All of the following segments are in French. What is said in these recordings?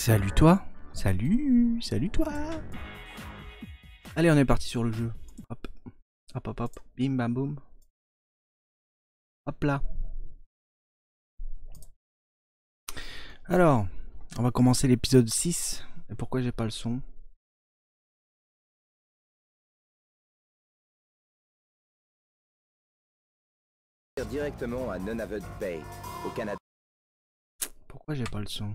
Salut toi. Salut toi. Allez, on est parti sur le jeu. Hop, hop, hop, hop. Bim, bam, boum. Hop là. Alors, on va commencer l'épisode 6. Et pourquoi j'ai pas le son? Directement à Nunavut Bay, au Canada. Pourquoi j'ai pas le son?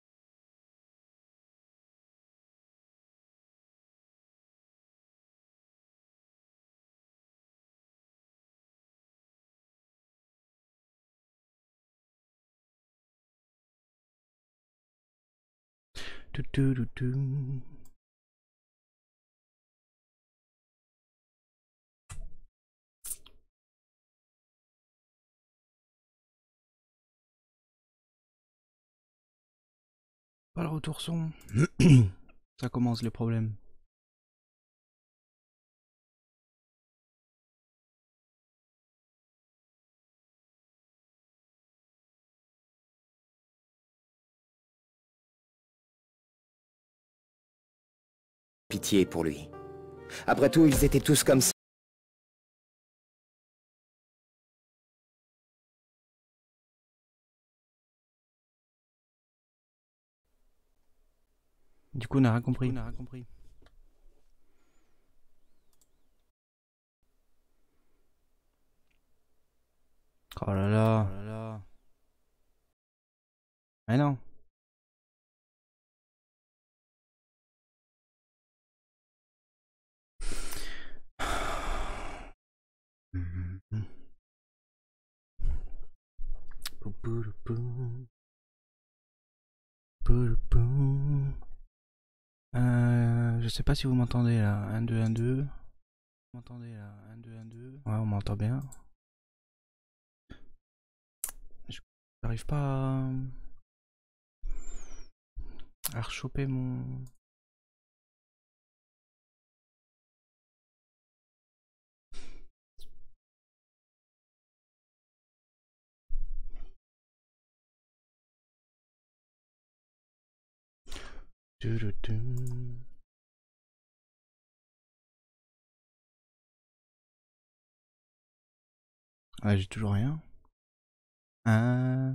Tout, tout, tout, tout. Pas le retour son. Ça commence les problèmes. Pitié pour lui. Après tout, ils étaient tous comme ça. Du coup, on n'a rien compris. Oh là là. Mais non. Je sais pas si vous m'entendez là. 1, 2, 1, 2. Vous m'entendez là? 1, 2, 1, 2. Ouais, on m'entend bien. J'arrive pas à rechoper mon... Ah, j'ai toujours rien. Ah.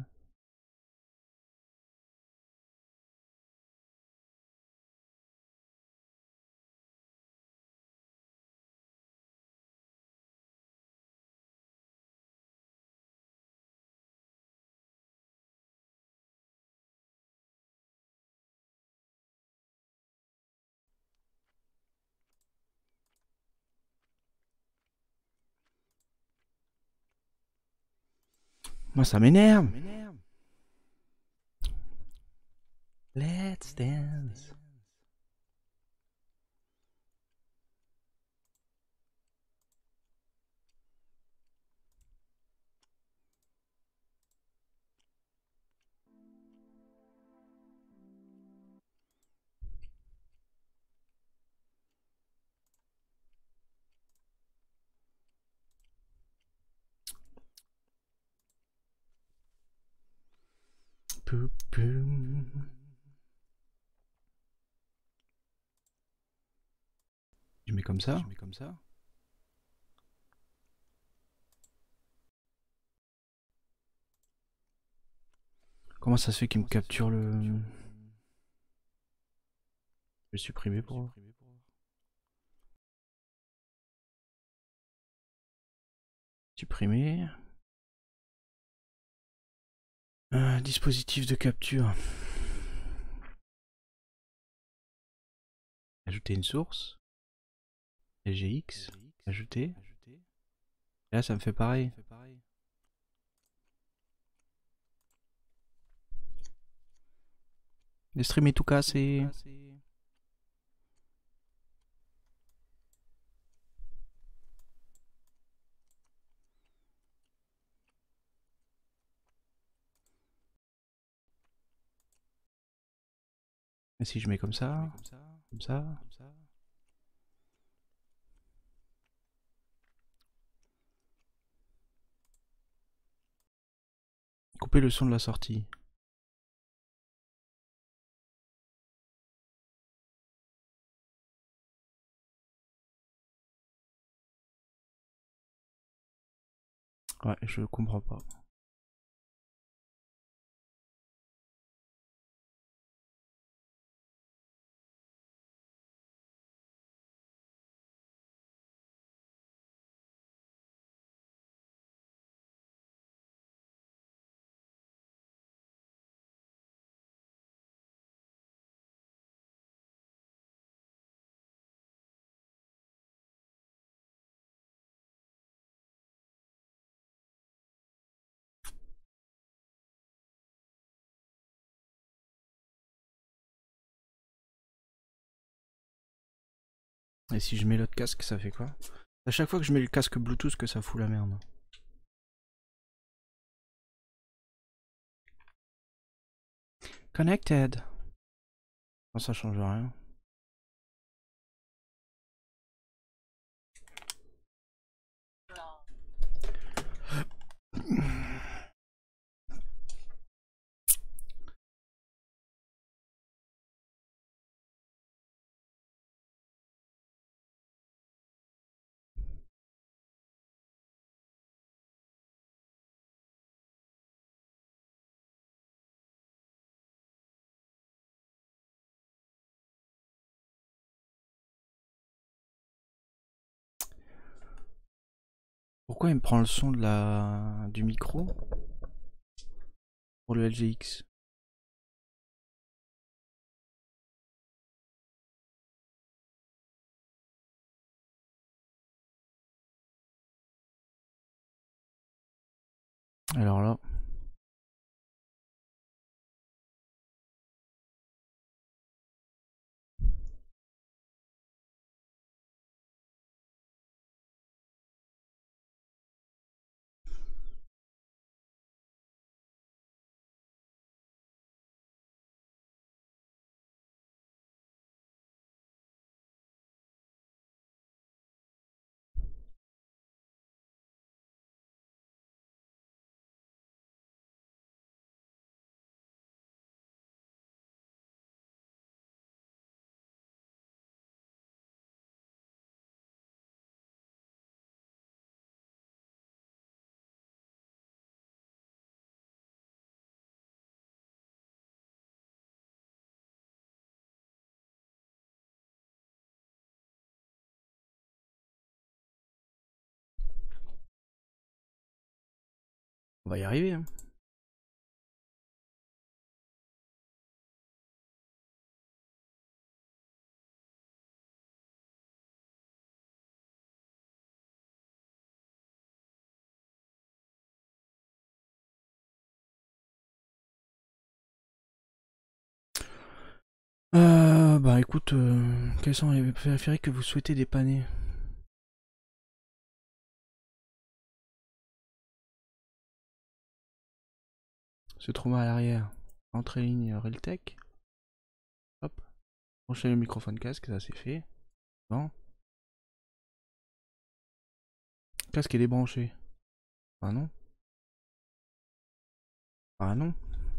Moi, ça m'énerve. Let's dance. Pou, pou. Je mets comme ça. Comment ça se fait qu'il me capture le... Je vais supprimer pour... Supprimer. Dispositif de capture. Ajouter une source. LGX. Ajouter. Et là, ça me fait pareil. Le stream est tout cassé. Et si je mets comme ça, comme ça. Couper le son de la sortie. Ouais, je comprends pas. Et si je mets l'autre casque, ça fait quoi? À chaque fois que je mets le casque Bluetooth que ça fout la merde. Connected. Non, ça change rien. Pourquoi il me prend le son du micro pour le LGX? Alors là. On va y arriver. Hein. Bah écoute, quels sont les périphériques que vous souhaitez dépanner? Se trouve à l'arrière. Entrée ligne Realtek. Hop. Brancher le microphone casque, ça c'est fait. Bon. Casque est débranché. Ah non. Ah non.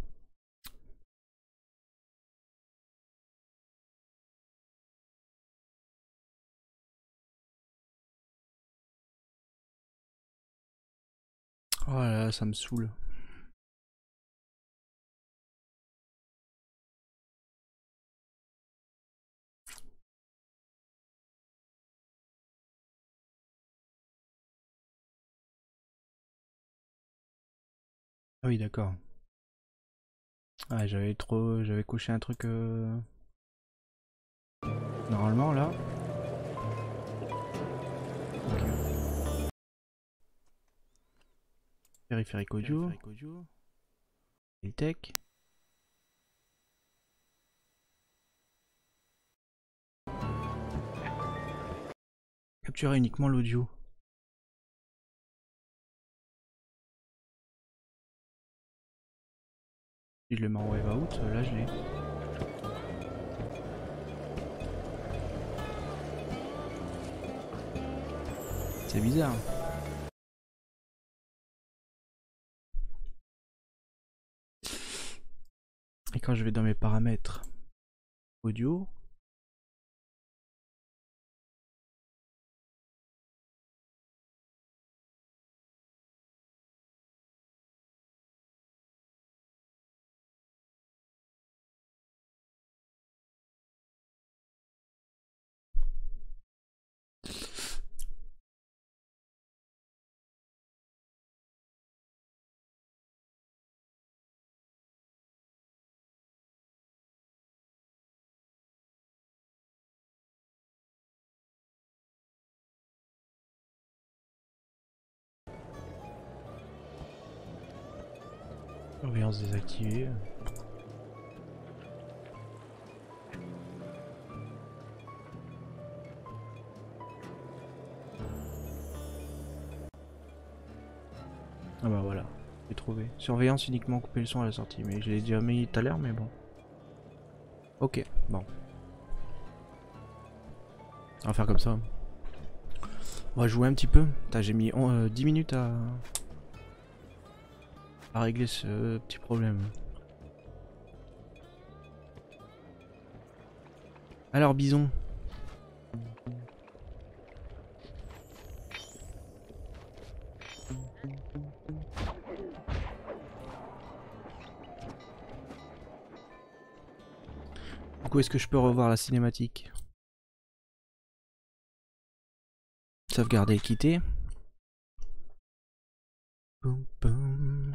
Oh là là, ça me saoule. Ah oui, d'accord. Ah, j'avais couché un truc normalement là. Ok. Périphérique audio. Realtek. Capturer uniquement l'audio. Si je le mets en wave out, là je l'ai. C'est bizarre. Et quand je vais dans mes paramètres audio, Surveillance désactivée. Ah bah voilà, j'ai trouvé. Surveillance uniquement couper le son à la sortie, mais je l'ai déjà mis tout à l'heure, mais bon. Ok, bon. On va faire comme ça. On va jouer un petit peu. J'ai mis 10 minutes à régler ce petit problème. Alors Bison. Du coup, est-ce que je peux revoir la cinématique? Sauvegarder et quitter. Boum, boum.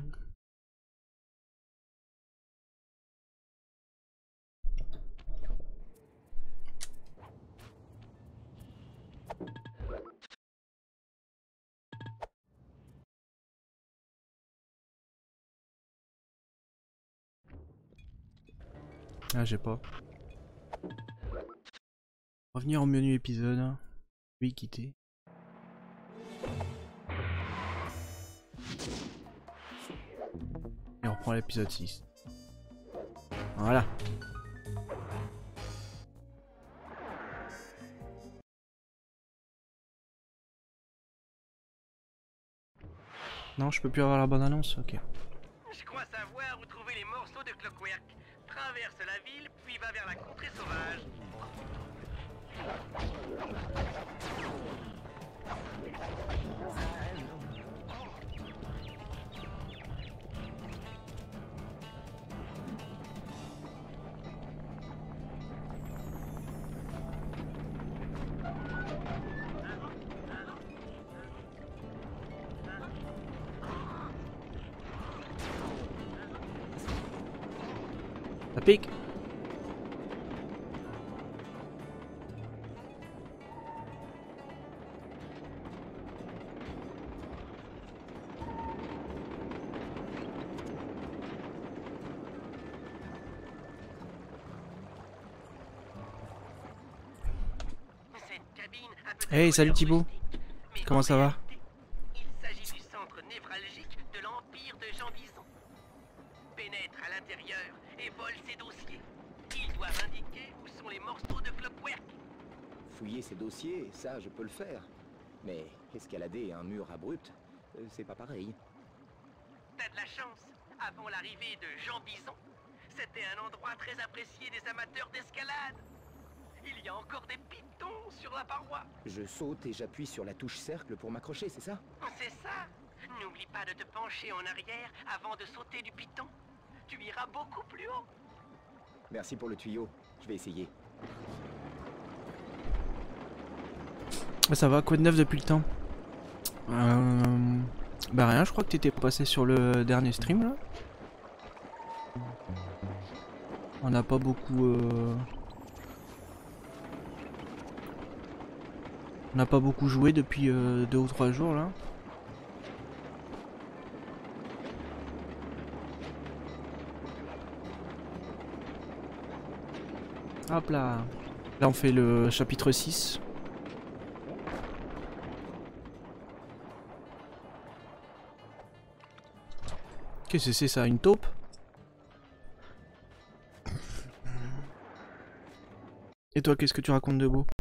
Ah, j'ai pas. Revenir au menu épisode. Oui, quitter. Et on reprend l'épisode 6. Voilà. Non, je peux plus avoir la bonne annonce. Ok. Je crois savoir où trouver les morceaux de Clockwork. Traverse la ville, puis va vers la contrée sauvage. Ça pique. Hey, salut Thibaut. Comment ça va? Il s'agit du centre névralgique de l'Empire de Jean Bison. Pénètre à l'intérieur et vole ses dossiers. Ils doivent indiquer où sont les morceaux de Clockwork. Fouiller ces dossiers, ça, je peux le faire. Mais escalader un mur abrupt, c'est pas pareil. T'as de la chance. Avant l'arrivée de Jean Bison, c'était un endroit très apprécié des amateurs d'escalade. Il y a encore des pitons sur la paroi. Je saute et j'appuie sur la touche cercle pour m'accrocher, c'est ça? C'est ça. N'oublie pas de te pencher en arrière avant de sauter du piton. Tu iras beaucoup plus haut. Merci pour le tuyau, je vais essayer. Ça va, quoi de neuf depuis le temps? Bah rien, je crois que t'étais passé sur le dernier stream là. On n'a pas beaucoup... On n'a pas beaucoup joué depuis 2 ou 3 jours là. Hop là. Là on fait le chapitre 6. Qu'est-ce que c'est ça, une taupe? Et toi, qu'est-ce que tu racontes de beau?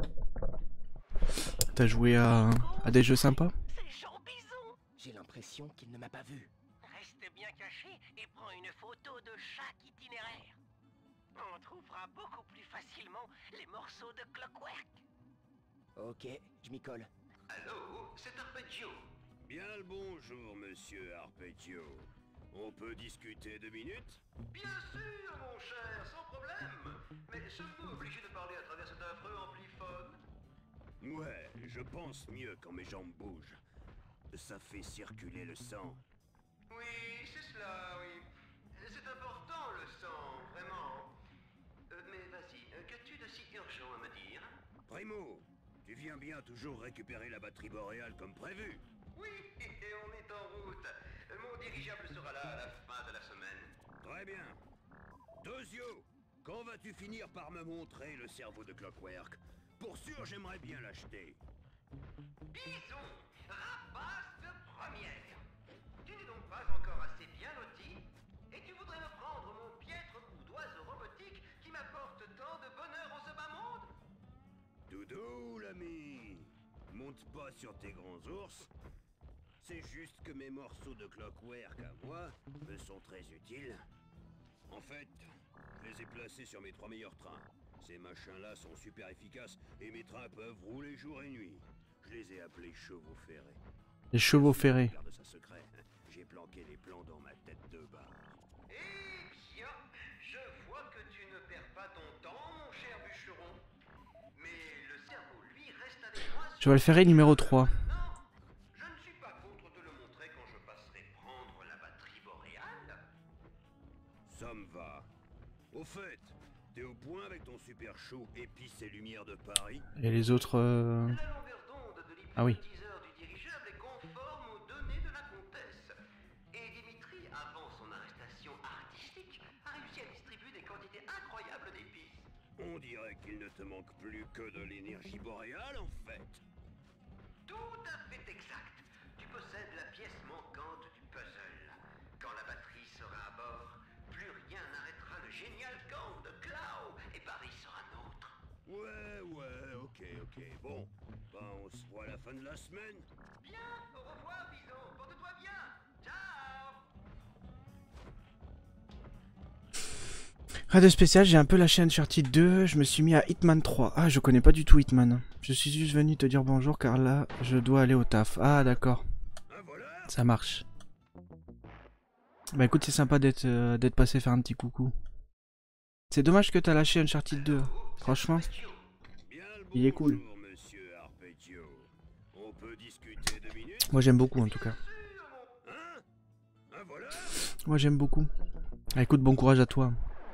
T'as joué à des jeux sympas? C'est Jean Bison. J'ai l'impression qu'il ne m'a pas vu. Reste bien caché et prends une photo de chaque itinéraire. On trouvera beaucoup plus facilement les morceaux de Clockwork. Ok, je m'y colle. Allô, c'est Arpeggio. Bien le bonjour, monsieur Arpeggio. On peut discuter 2 minutes? Bien sûr, mon cher, sans problème. Mais sommes-nous obligés de parler à travers cet affreux ampliphone? Ouais, je pense mieux quand mes jambes bougent. Ça fait circuler le sang. Oui, c'est cela, oui. C'est important, le sang, vraiment. Mais vas-y, qu'as-tu de si urgent à me dire? Primo, tu viens bien toujours récupérer la batterie boréale comme prévu? Oui, et on est en route. Mon dirigeable sera là à la fin de la semaine. Très bien. Dozio, quand vas-tu finir par me montrer le cerveau de Clockwork? Pour sûr, j'aimerais bien l'acheter. Bison, rapace de première. Tu n'es donc pas encore assez bien loti et tu voudrais me prendre mon piètre bout d'oiseau robotique qui m'apporte tant de bonheur en ce bas monde? Doudou, l'ami. Monte pas sur tes grands ours. C'est juste que mes morceaux de Clockwork à moi me sont très utiles. En fait, je les ai placés sur mes 3 meilleurs trains. Ces machins-là sont super efficaces et mes trains peuvent rouler jour et nuit. Je les ai appelés chevaux ferrés. Les chevaux ferrés. Garde ça secret. J'ai planqué les plans dans ma tête de barre. Eh bien, je vois que tu ne perds pas ton temps, mon cher bûcheron. Mais le cerveau, lui, reste avec moi. Cheval ferré numéro 3. Maintenant, je ne suis pas contre te le montrer quand je passerai prendre la batterie boréale. Ça me va. Au fait, t'es au point avec ton super show épices et lumière de Paris? Et les autres... La longueur d'onde de Ah oui. l'hypnotiseur du dirigeable est conforme aux données de la comtesse. Et Dimitri, avant son arrestation artistique, a réussi à distribuer des quantités incroyables d'épices. On dirait qu'il ne te manque plus que de l'énergie boréale, en fait. Tout à fait exact. Tu possèdes la pièce manquante du puzzle. Quand la batterie sera à bord, plus rien n'arrêtera le génial gang de Clau et Paris sera nôtre. Ouais, ok. Bon, ben on se voit à la fin de la semaine. Bien, au revoir, Bison. Porte-toi bien. Ciao. Radio spécial, j'ai un peu lâché Uncharted 2, je me suis mis à Hitman 3. Ah, je connais pas du tout Hitman. Je suis juste venu te dire bonjour car là, je dois aller au taf. Ah, d'accord. Ah voilà. Ça marche. Bah écoute, c'est sympa d'être passé faire un petit coucou. C'est dommage que t'as lâché Uncharted 2. Franchement, Bien le il est cool. bonjour, monsieur Arpeggio. On peut discuter 2 minutes? Moi j'aime beaucoup en tout cas. Hein? Ah voilà. Moi j'aime beaucoup. Ah, écoute, bon courage à toi.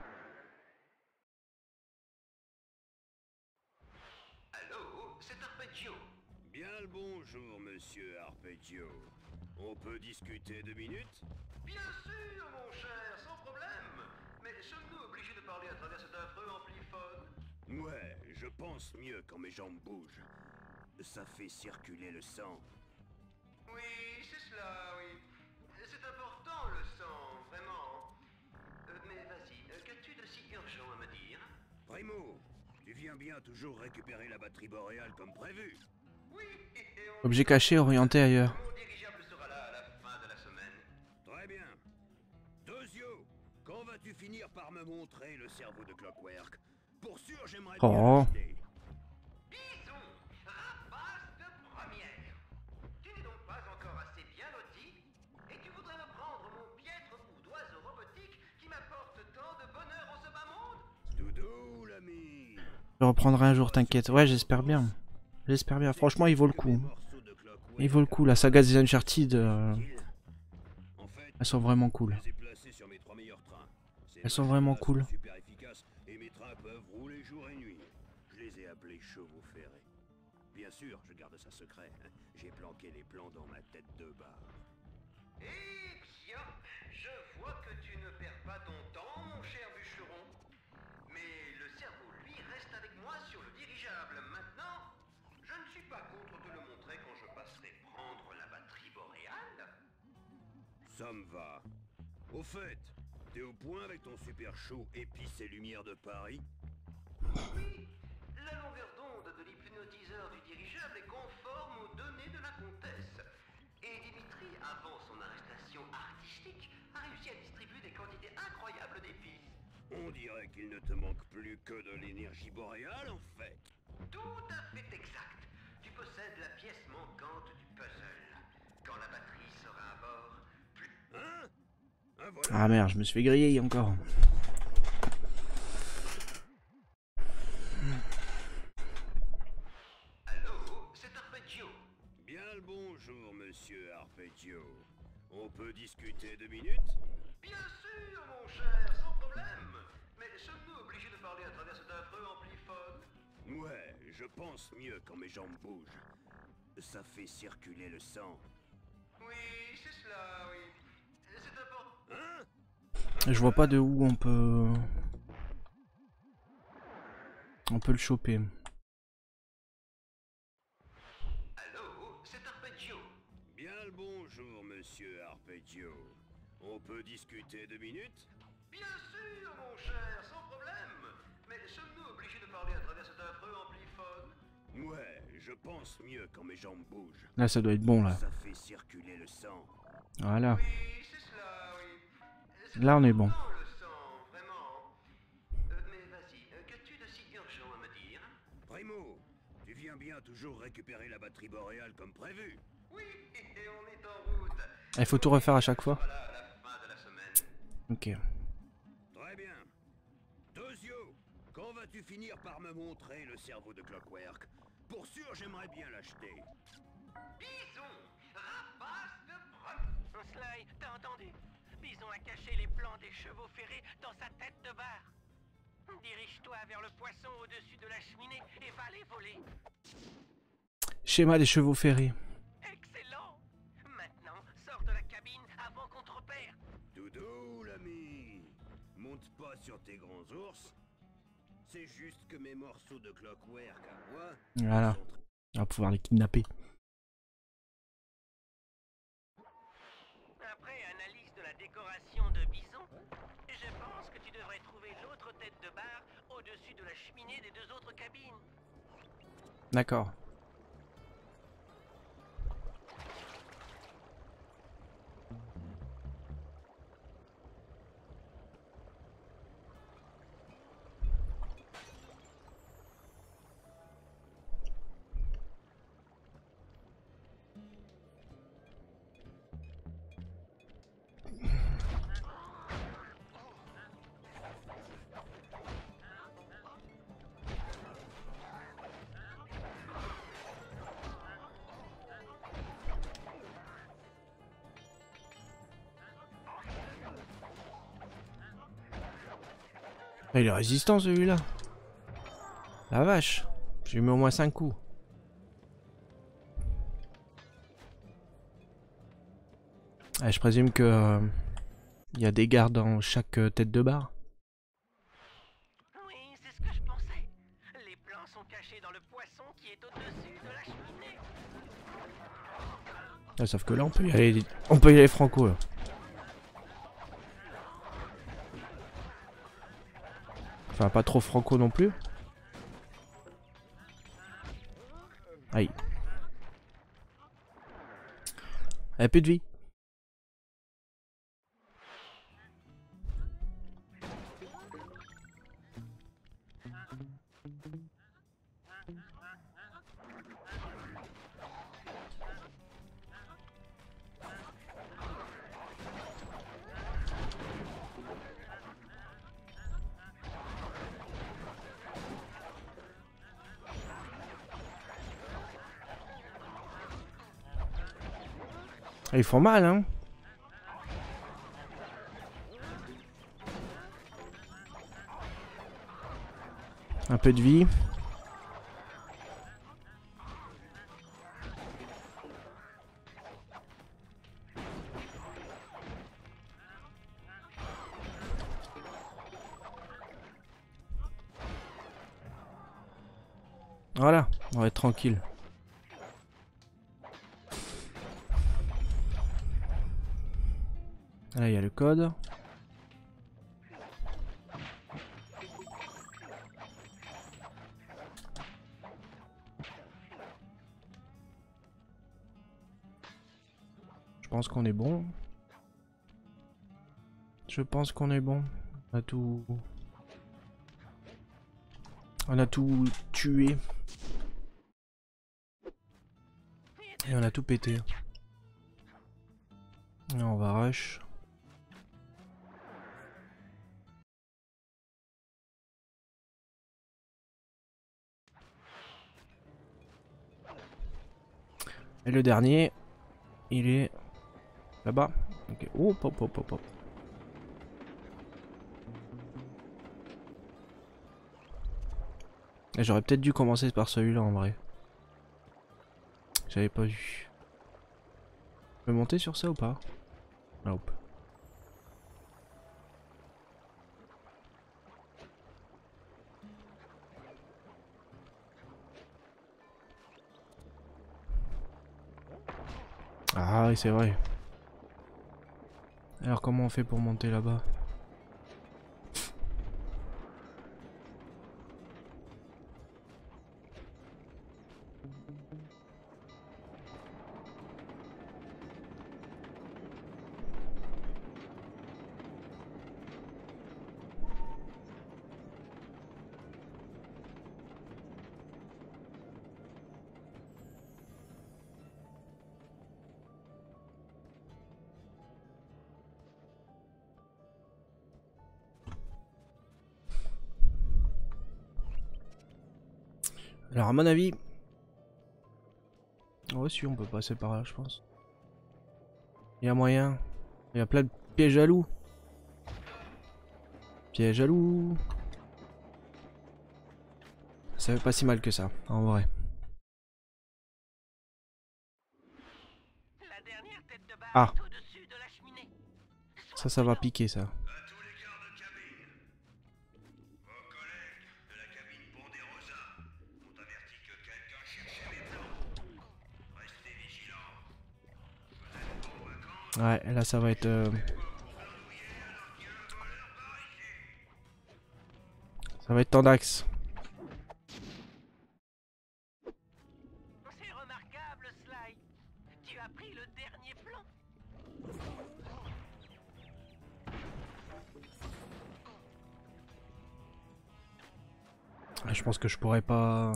Allô, c'est Arpeggio. Bien le bonjour, monsieur Arpeggio. On peut discuter 2 minutes? Bien sûr, mon cher, sans problème. Mais sommes-nous obligés de parler à travers cet affreux ampliphone? Ouais, je pense mieux quand mes jambes bougent. Ça fait circuler le sang. Oui, c'est cela, oui. C'est important, le sang, vraiment. Mais vas-y, qu'as-tu de si urgent à me dire? Primo, tu viens bien toujours récupérer la batterie boréale comme prévu? Oui, Objet caché orienté ailleurs. mon dirigeable sera là à la fin de la semaine. Très bien. Dozio, quand vas-tu finir par me montrer le cerveau de Clockwork? Pour sûr, j'aimerais bien Oh. l'acheter. Bison, rapace de première. Tu n'es donc pas encore assez bien loti et tu voudrais me prendre mon piètre bout d'oiseau robotique qui m'apporte tant de bonheur en ce bas monde? Doudou, l'ami. Je reprendrai un jour, t'inquiète. Ouais, j'espère bien. J'espère bien. Franchement, il vaut le coup. Il vaut le coup. La saga des Uncharted, elles sont vraiment cool. Elles sont vraiment cool. Super efficaces et mes trains peuvent rouler jour et nuit. Je les ai appelés chevaux ferrés. Bien sûr, je garde ça secret. J'ai planqué les plans dans ma tête de barre. Eh bien, je vois que tu ne perds pas ton temps, mon cher bûcheron. Mais le cerveau, lui, reste avec moi sur le dirigeable. Maintenant, je ne suis pas contre te le montrer quand je passerai prendre la batterie boréale. Ça me va. Au fait, t'es au point avec ton super show épices et lumière de Paris? Oui, la longueur d'onde de l'hypnotiseur du dirigeable est conforme aux données de la comtesse. Et Dimitri, avant son arrestation artistique, a réussi à distribuer des quantités incroyables d'épices. On dirait qu'il ne te manque plus que de l'énergie boréale, en fait. Tout à fait exact. Tu possèdes la pièce manquante du puzzle. Quand la batterie sera à bord, plus... Hein? Ah voilà. Ah merde, je me suis fait griller encore. Allô, c'est Arpeggio. Bien le bonjour, monsieur Arpeggio. On peut discuter 2 minutes? Bien sûr, mon cher, sans problème. Mais sommes-nous obligés de parler à travers cet affreux ampliphone? Ouais, je pense mieux quand mes jambes bougent. Ça fait circuler le sang. Oui, c'est cela, oui. Je vois pas de où on peut... On peut le choper. Allô, c'est Arpeggio. Bien le bonjour, monsieur Arpeggio. On peut discuter 2 minutes? Bien sûr, mon cher, sans problème. Mais sommes-nous obligés de parler à travers cet affreux ampliphone? Ouais, je pense mieux quand mes jambes bougent. Là, ça doit être bon, là. Ça fait circuler le sang. Voilà. Oui, c'est cela, oui. C'est Là, on est bon. important, le sang, vraiment. Mais vas-y, qu'as-tu de si urgent à me dire? Primo, tu viens bien toujours récupérer la batterie boréale comme prévu? Oui, et on est en route. Il faut tout refaire à chaque fois. Voilà, à la fin de la semaine. Ok. Très bien. Tozio, quand vas-tu finir par me montrer le cerveau de Clockwork? Pour sûr, j'aimerais bien l'acheter. Bison, rapace de preuve. Sly, t'as entendu? Bison a caché les plans des chevaux ferrés dans sa tête de bar. Dirige-toi vers le poisson au-dessus de la cheminée et va les voler. Schéma des chevaux ferrés. Excellent! Maintenant, sors de la cabine avant qu'on te repère. Doudou, l'ami. Monte pas sur tes grands ours. C'est juste que mes morceaux de Clockwork à moi... Voilà. sont très- On va pouvoir les kidnapper. Après analyse de la décoration de Bison, je pense que tu devrais trouver l'autre tête de bar au-dessus de la cheminée des 2 autres cabines. D'accord. Ah, il est résistant celui-là. La vache. J'ai mis au moins 5 coups. Ah, je présume que il y a des gardes dans chaque tête de bar. Oui, c'est ce que je pensais. Les plans sont cachés dans le poisson qui est au-dessus de la cheminée. Ah, sauf que là on peut y aller franco là. Enfin pas trop franco non plus. Aïe. Elle a plus de vie. Ils font mal, hein. Un peu de vie. Voilà, on va être tranquille. Là, il y a le code. Je pense qu'on est bon. Je pense qu'on est bon. On a tout... On a tout tué. Et on a tout pété. Et on va rush. Et le dernier, il est là-bas. Ok. Oh, pop, pop, pop, pop. J'aurais peut-être dû commencer par celui-là en vrai. J'avais pas vu. Je peux monter sur ça ou pas? Nope. Ah oui, c'est vrai. Alors comment on fait pour monter là-bas? Alors à mon avis... Oh si, on peut passer par là, je pense. Il y a moyen. Il y a plein de pièges à loups. Piège à loups. Ça fait pas si mal que ça, en vrai. La dernière tête de barre Ah. est au-dessus de la cheminée. Ça va piquer ça. À tous les gardes de cabine. Vos collègues de la cabine Ponderosa m'ont averti que quelqu'un cherchait mes plans. Restez vigilants. Vous êtes pas en vacances. Ouais, là ça va être... Ça va être tendax. C'est remarquable, Sly. Tu as pris le dernier plan. Je pense que je pourrais pas...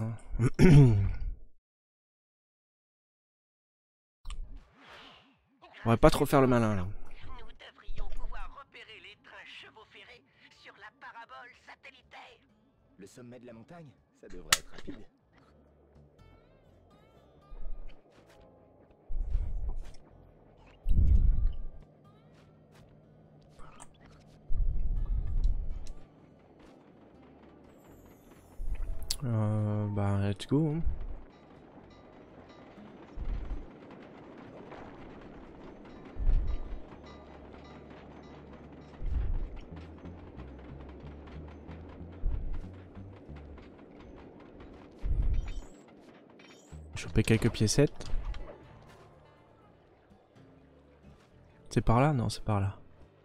On va pas trop faire le malin là. Nous devrions pouvoir repérer les trains chevaux ferrés sur la parabole satellitaire. Le sommet de la montagne, ça devrait être rapide. Bah let's go. Hein. Choper quelques piécettes. C'est par là? Non, c'est par là.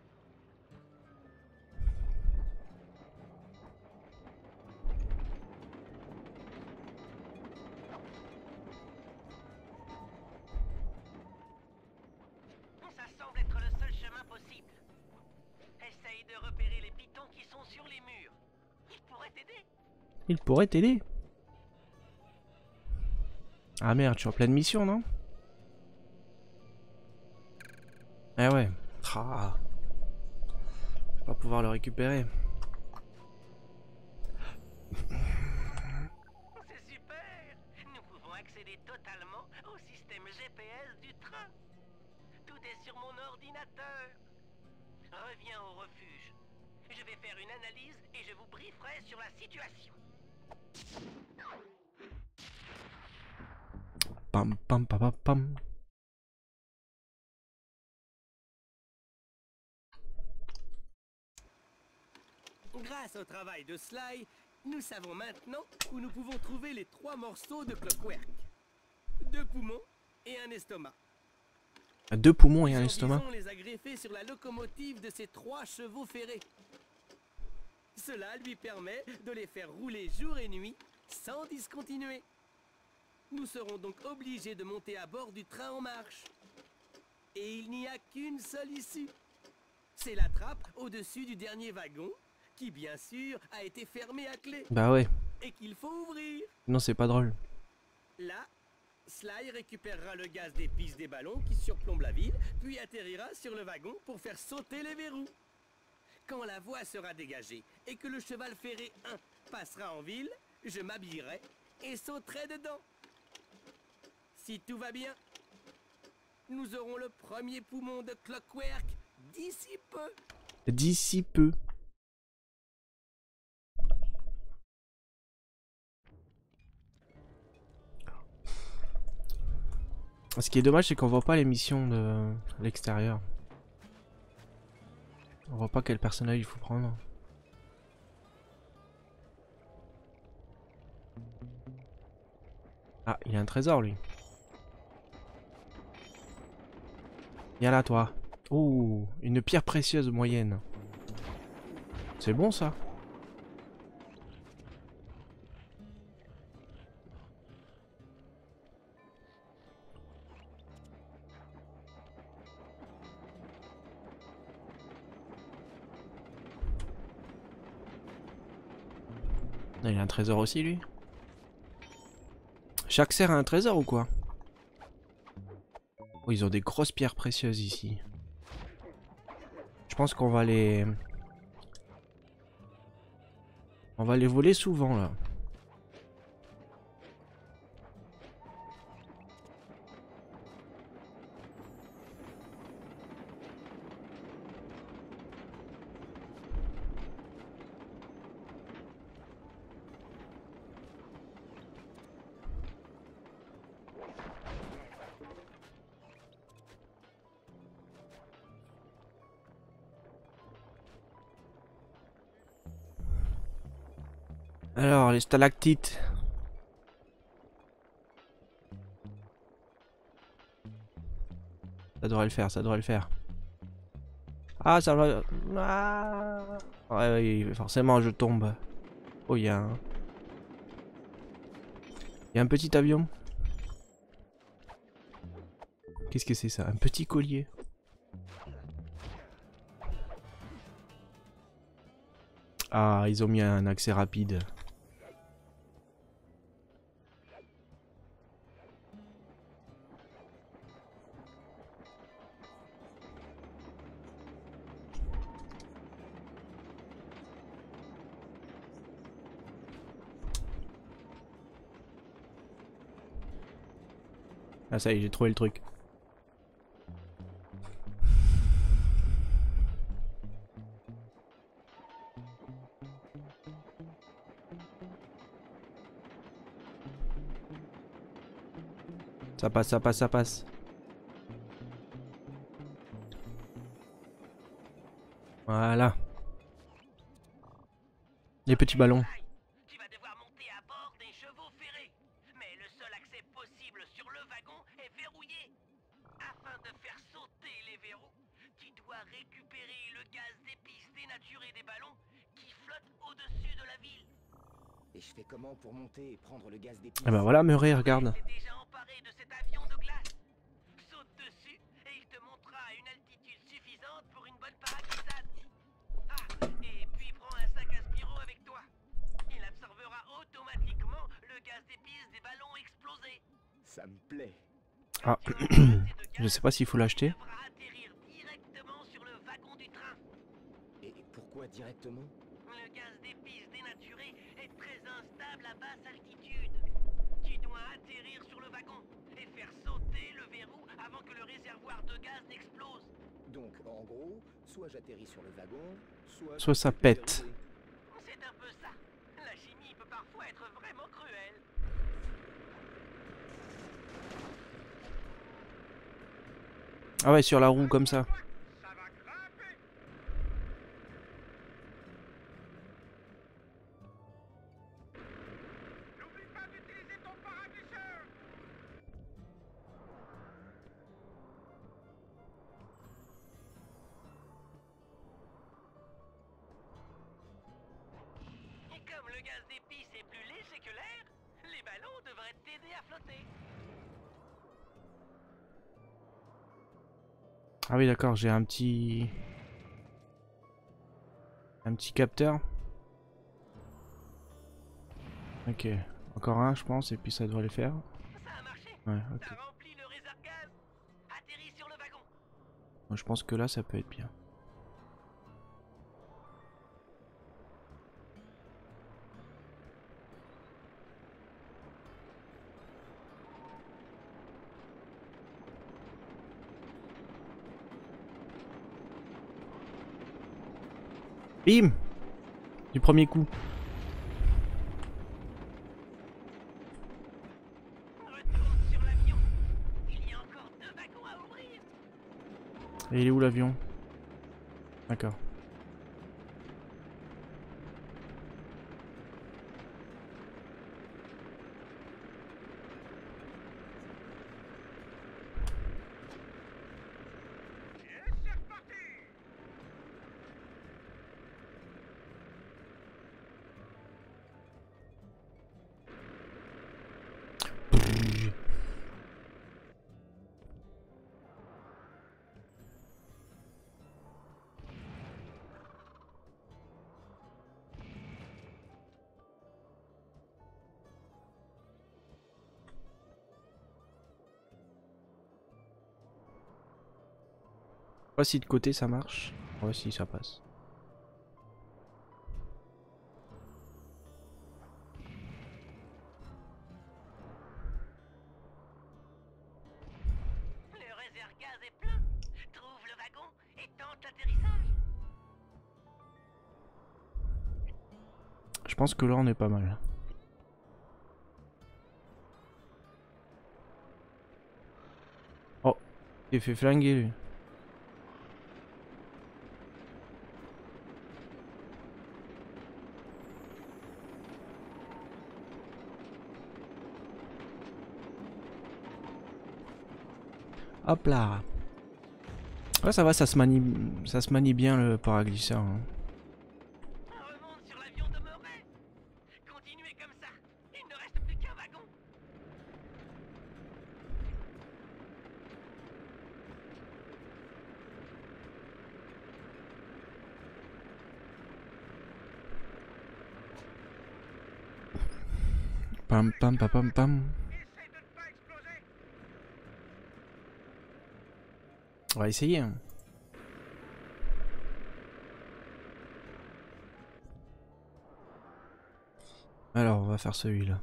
Ça semble être le seul chemin possible. Essaye de repérer les pitons qui sont sur les murs. Ils pourraient t'aider. Il pourrait t'aider. Ah merde, je suis en pleine mission, non? Eh ouais. Ah. Je vais pas pouvoir le récupérer. C'est super. Nous pouvons accéder totalement au système GPS du train. Tout est sur mon ordinateur. Reviens au refuge. Je vais faire une analyse et je vous brieferai sur la situation. Pam pam pam pam pam. Grâce au travail de Sly, nous savons maintenant où nous pouvons trouver les 3 morceaux de Clockwork. 2 poumons et un estomac. 2 poumons et un estomac. On les a greffés sur la locomotive de ces 3 chevaux ferrés. Cela lui permet de les faire rouler jour et nuit sans discontinuer. Nous serons donc obligés de monter à bord du train en marche. Et il n'y a qu'une seule issue. C'est la trappe au-dessus du dernier wagon, qui bien sûr a été fermée à clé. Bah ouais. Et qu'il faut ouvrir. Non, c'est pas drôle. Là, Sly récupérera le gaz des pistes des ballons qui surplombent la ville, puis atterrira sur le wagon pour faire sauter les verrous. Quand la voie sera dégagée et que le cheval ferré 1 passera en ville, je m'habillerai et sauterai dedans. Si tout va bien, nous aurons le premier poumon de Clockwork d'ici peu. D'ici peu. Ce qui est dommage, c'est qu'on voit pas les missions de l'extérieur. On voit pas quel personnage il faut prendre. Ah, il y a un trésor lui. Viens là, toi. Oh, une pierre précieuse moyenne. C'est bon, ça. Il a un trésor aussi, lui. Chaque serre a un trésor ou quoi? Oh, ils ont des grosses pierres précieuses ici. Je pense qu'on va les... On va les voler souvent, là. Alors, les stalactites. Ça devrait le faire, ça devrait le faire. Ah, ça va... Ah. Ouais, forcément, je tombe. Oh, il y a un... Il y a un petit avion. Qu'est-ce que c'est ça? Un petit collier. Ah, ils ont mis un accès rapide. Ah ça y est, j'ai trouvé le truc. Ça passe, ça passe, ça passe. Voilà. Les petits ballons. Tu vas devoir monter à bord des chevaux ferrés. Mais le seul accès possible sur le wagon est verrouillé. Afin de faire sauter les verrous, tu dois récupérer le gaz d'épices dénaturé des ballons qui flottent au-dessus de la ville. Et je fais comment pour monter et prendre le gaz d'épices? Ah bah voilà, Murray, regarde. T'es déjà emparé de cet avion de glace. Saute dessus et il te montera à une altitude suffisante pour une bonne paraglissade. Ah, et puis prends un sac à Spyro avec toi. Il absorbera automatiquement le gaz d'épices des ballons explosés. Ça me plaît. Ah, je sais pas s'il faut l'acheter. Tu devras atterrir directement sur le wagon du train. Et pourquoi directement? Le gaz d'épices dénaturé est très instable à basse altitude. Tu dois atterrir sur le wagon et faire sauter le verrou avant que le réservoir de gaz n'explose. Donc, en gros, soit j'atterris sur le wagon, soit... Soit ça pète. C'est un peu ça. La chimie peut parfois être vraiment cruelle. Ah ouais, sur la roue comme ça. Ça va grimper. N'oublie pas d'utiliser ton paraglisseur. Et comme le gaz d'épices est plus léger que l'air, les ballons devraient t'aider à flotter. Ah oui, d'accord, j'ai un petit capteur. Ok, encore un, je pense, et puis ça devrait le faire. Ça a marché. Ouais, ok. T'as rempli le réserve gaz. Atterris sur le wagon. Moi, je pense que là, ça peut être bien. Bim! Du premier coup. Retourne sur l'avion. Il y a encore 2 wagons à ouvrir. Et il est où l'avion? D'accord. Pas si de côté ça marche. Ouais, si ça passe. Le réserve-gaz est plein. Trouve le wagon et tente l'atterrissage. Je pense que là on est pas mal. Oh, il fait flinguer lui. Hop là. Ouais, ça va, ça se manie bien le paraglisseur. Hein. On remonte sur l'avion de Murray. Continuez comme ça. Il ne reste plus qu'un wagon. Pam pam pam pam pam. Essaye de ne pas exploser. On va essayer. Hein. Alors, on va faire celui-là.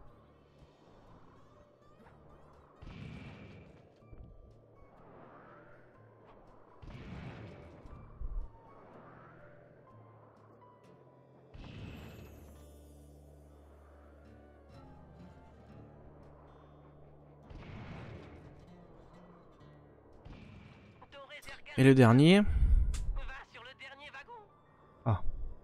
Ton réserve-gaz Et le dernier. va sur le dernier wagon. Ah.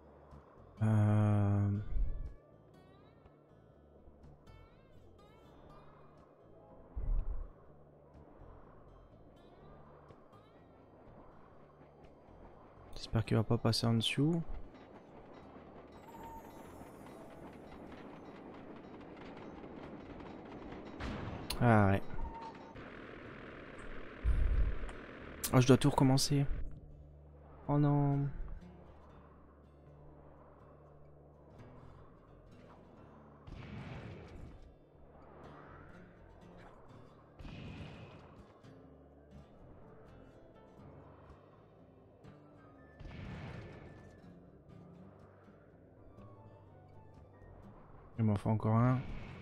J'espère qu'il va pas passer en dessous. Ah ouais. Oh, je dois tout recommencer. Oh non. Il m'en faut encore un.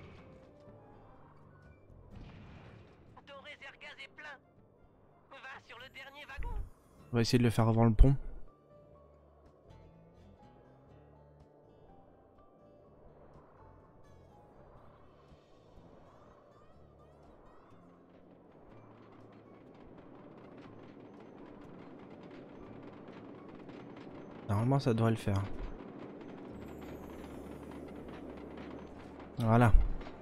Ton réserve-gaz est plein. Va sur le dernier wagon. On va essayer de le faire avant le pont. Normalement ça devrait le faire. Voilà.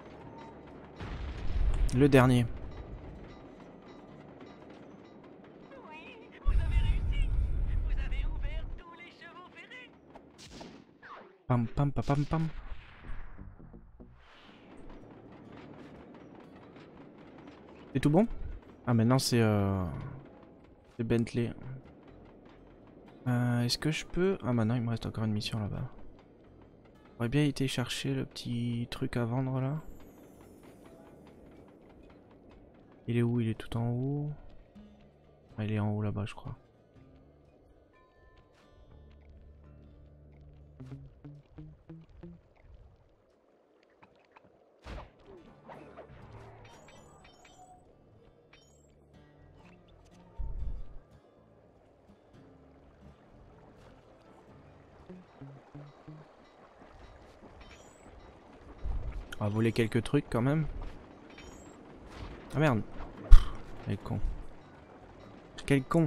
Le dernier. Oui, vous avez réussi. Vous avez ouvert tous les chevaux ferrés. Pam pam pam pam pam. C'est tout bon? Ah maintenant c'est Bentley. Est-ce que je peux... Ah maintenant il me reste encore une mission là-bas. J'aurais bien été chercher le petit truc à vendre là. Il est où? Il est tout en haut. Ah, il est en haut là-bas je crois. On va voler quelques trucs quand même. Ah merde. Quel con. Quel con.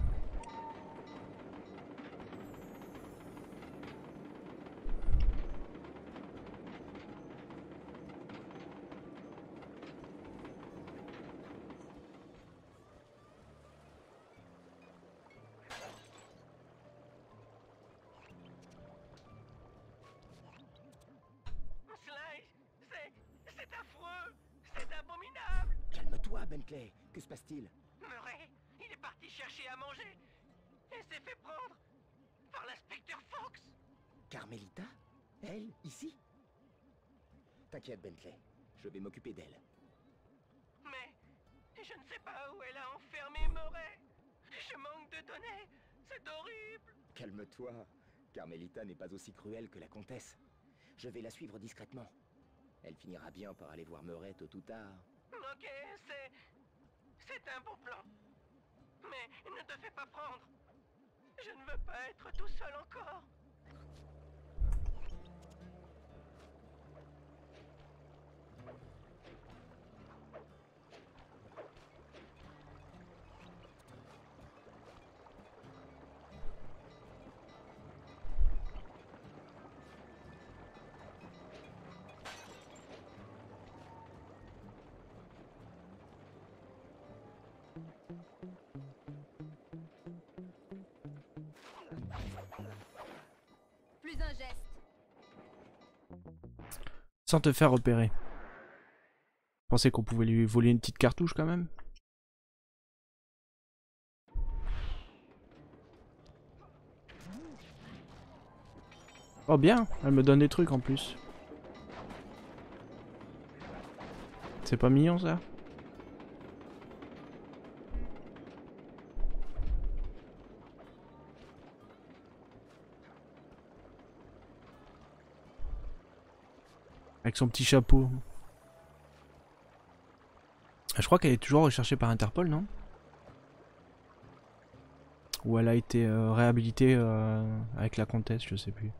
Sly, c'est affreux. C'est abominable. Calme-toi, Bentley. Que se passe-t-il? Murray, il est parti chercher à manger et s'est fait prendre par l'inspecteur Fox. Carmelita? Elle, ici? T'inquiète, Bentley. Je vais m'occuper d'elle. Mais je ne sais pas où elle a enfermé Murray. Je manque de données. C'est horrible. Calme-toi. Carmelita n'est pas aussi cruelle que la comtesse. Je vais la suivre discrètement. Elle finira bien par aller voir Murray tôt ou tard. Ok, c'est un bon plan. Mais ne te fais pas prendre. Je ne veux pas être tout seul encore. Plus un geste. Sans te faire repérer. Pensais qu'on pouvait lui voler une petite cartouche quand même. Oh bien, elle me donne des trucs en plus. C'est pas mignon ça? Avec son petit chapeau. Je crois qu'elle est toujours recherchée par Interpol, non? Ou elle a été réhabilitée avec la comtesse, je sais plus.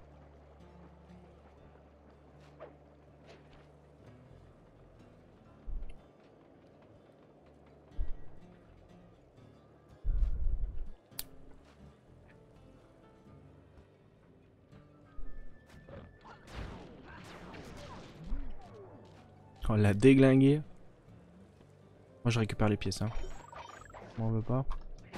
On l'a déglingué. Moi je récupère les pièces, hein. On veut pas.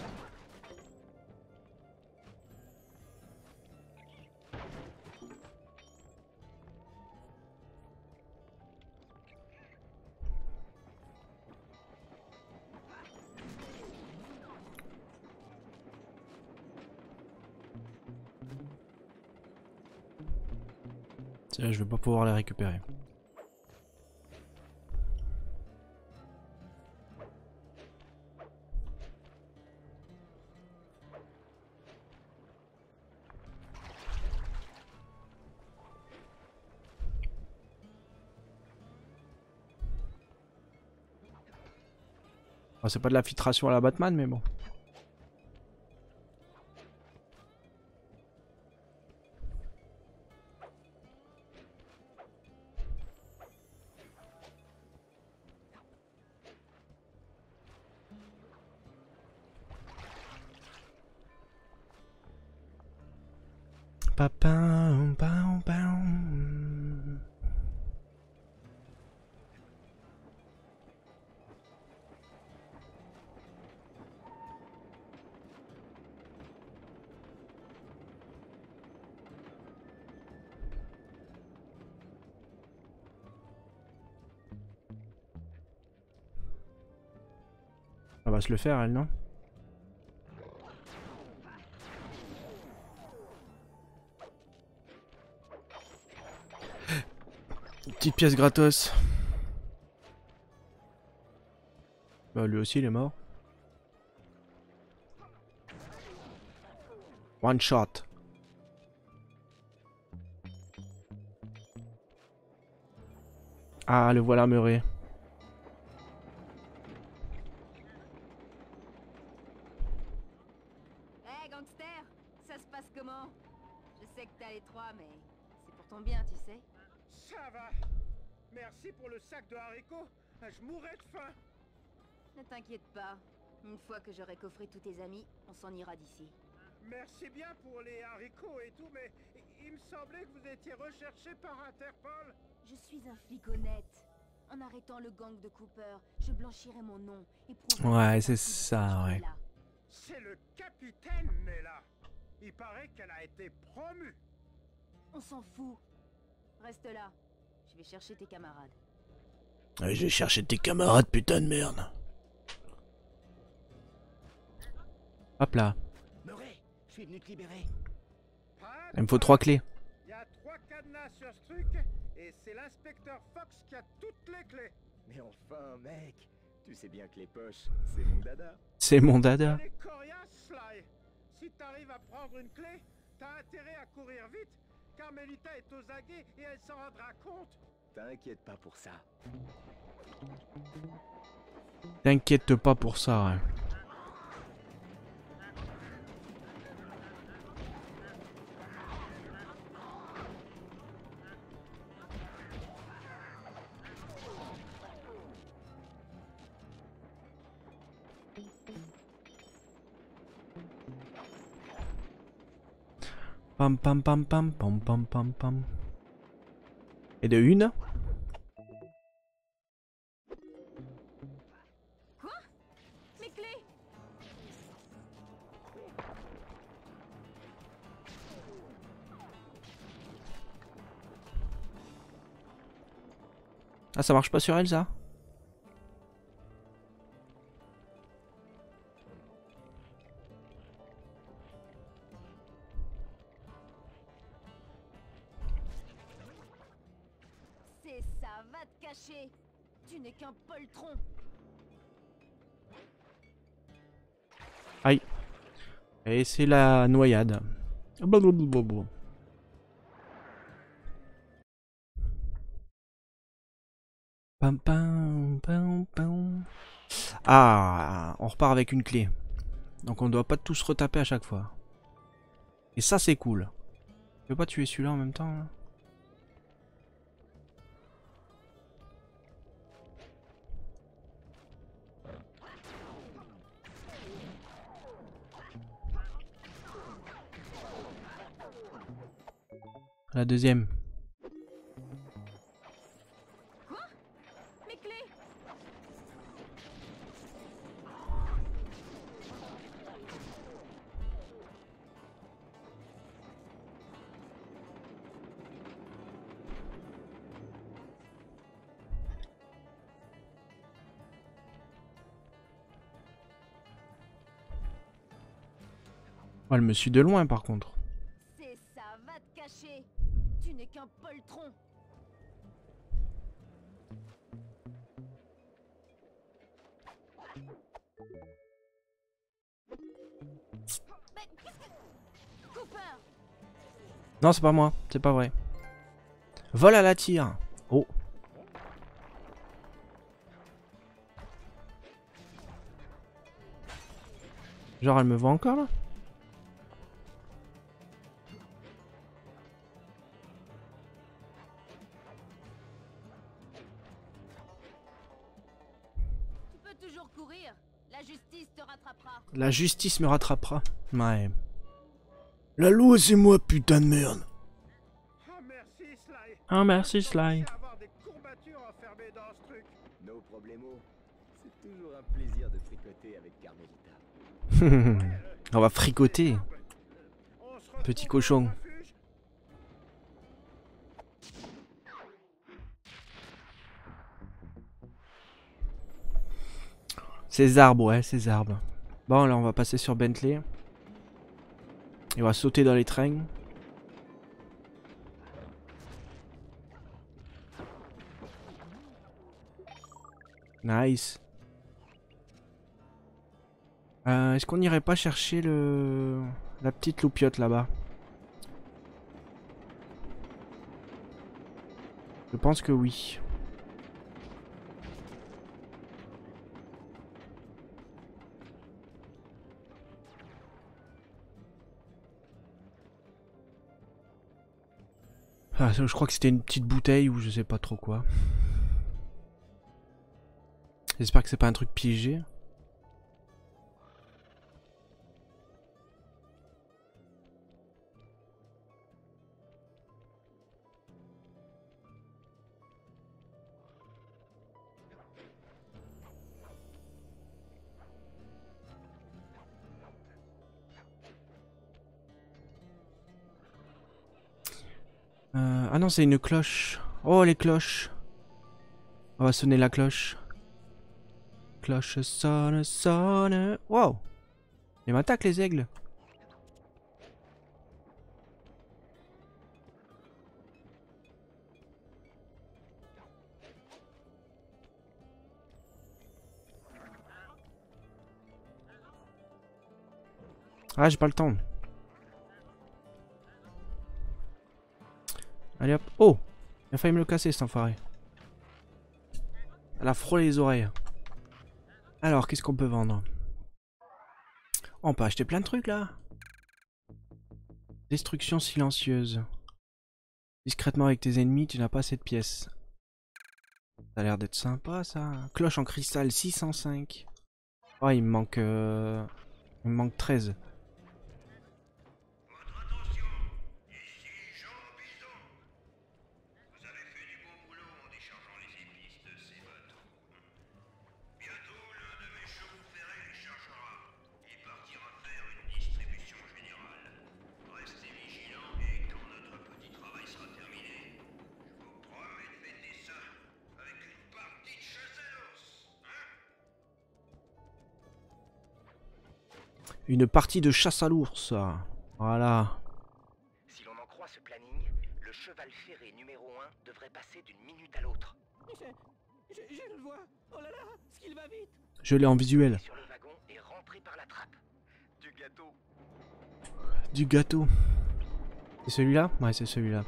Tiens, je vais pas pouvoir les récupérer. Oh, c'est pas de la filtration à la Batman, mais bon. Papa, pam, pam. Elle va se le faire, elle, non? Petite pièce gratos. Bah lui aussi il est mort. One shot. Ah le voilà Murray. Hé gangster, ça se passe comment? Je sais que t'as les trois, mais c'est pour ton bien, tu sais. Ça va. Merci pour le sac de haricots. Je mourrais de faim. Ne t'inquiète pas. Une fois que j'aurai coffré tous tes amis, on s'en ira d'ici. Merci bien pour les haricots et tout, mais il me semblait que vous étiez recherché par Interpol. Je suis un flic honnête. En arrêtant le gang de Cooper, je blanchirai mon nom et prouverai Ouais, que c'est je ça, suis ouais. là. C'est le capitaine Nella. Il paraît qu'elle a été promue. On s'en fout. Reste là. Je vais chercher tes camarades. Ouais, je vais chercher tes camarades, putain de merde. Hop là. Murray, je suis venu te libérer. Il me faut 3 clés. Il y a 3 cadenas sur ce truc, et c'est l'inspecteur Fox qui a toutes les clés. Mais enfin, mec, Tu sais bien que les poches, c'est mon dada. C'est mon dada. Elle est coriace, Sly. Si t'arrives à prendre une clé, t'as intérêt à courir vite. Carmelita est aux aguets et elle s'en rendra compte. T'inquiète pas pour ça. T'inquiète pas pour ça. Hein. Pam pam pam pam pam pam pam pam. Et de une. Quoi? Mes clés? Ah, ça marche pas sur elle, ça? C'est ça, va te cacher. Tu n'es qu'un poltron. Aïe. Et c'est la noyade. Blablabla. Pam pam pam pam. Ah, on repart avec une clé. Donc on doit pas tous retaper à chaque fois. Et ça c'est cool. Tu peux pas tuer celui-là en même temps là? La deuxième. Quoi? Mes clés? Oh, elle me suit de loin par contre. C'est ça, va te cacher. Tu n'es qu'un poltron. Mais qu'est-ce que... Cooper! Non, c'est pas moi, c'est pas vrai. Vol à la tire. Oh. Genre elle me voit encore là? Tu peux toujours courir. La justice te rattrapera. La justice me rattrapera. Ouais. La loi c'est moi, putain de merde. Ah, merci, Sly. Ah merci Sly. Je avoir des courbatures enfermées dans ce truc. No problemo. C'est toujours un plaisir de tricoter avec Carmelita. On va fricoter. On se retrouve Petit au cochon. refuge. Ces arbres, ouais, ces arbres. Bon, là, on va passer sur Bentley. Et on va sauter dans les trains. Nice. Est-ce qu'on n'irait pas chercher la petite loupiote là-bas? Je pense que oui. Ah, je crois que c'était une petite bouteille ou je sais pas trop quoi. J'espère que c'est pas un truc piégé. Ah non, c'est une cloche. Oh, les cloches. On va sonner la cloche. Cloche sonne, sonne. Wow. Ils m'attaquent les aigles. Ah, j'ai pas le temps. Allez hop. Oh! Il a failli me le casser cet enfoiré. Elle a frôlé les oreilles. Alors, qu'est-ce qu'on peut vendre? On peut acheter plein de trucs là. Destruction silencieuse. Discrètement avec tes ennemis, tu n'as pas cette pièce. Ça a l'air d'être sympa ça. Cloche en cristal 605. Oh, il me manque 13. Votre attention, ici Jean Bison. Vous avez fait du beau boulot en déchargeant les épices de ces bateaux. Bientôt, l'un de mes chevaux ferrés les chargera. Il partira faire une distribution générale. Restez vigilants et quand notre petit travail sera terminé, je vous promets de fêter ça avec une partie de chasse à l'ours. Hein? Une partie de chasse à l'ours. Voilà. Si l'on en croit ce planning, le cheval ferré numéro 1 devrait passer d'une minute à l'autre. Je le vois. Oh là là, ce qu'il va vite. Je l'ai en visuel. Sur le wagon et rentrez par la trappe. Du gâteau. Du gâteau. C'est celui-là? Ouais, c'est celui-là.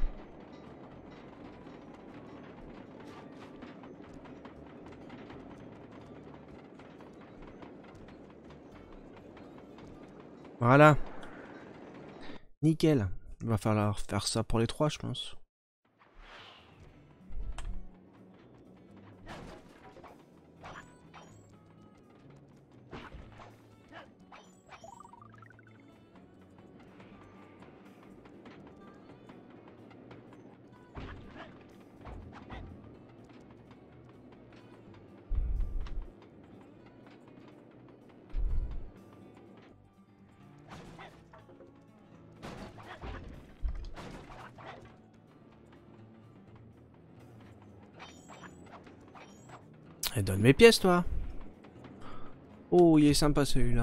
Voilà. Nickel. Il va falloir faire ça pour les 3, je pense. Et donne mes pièces, toi. Oh, il est sympa celui-là.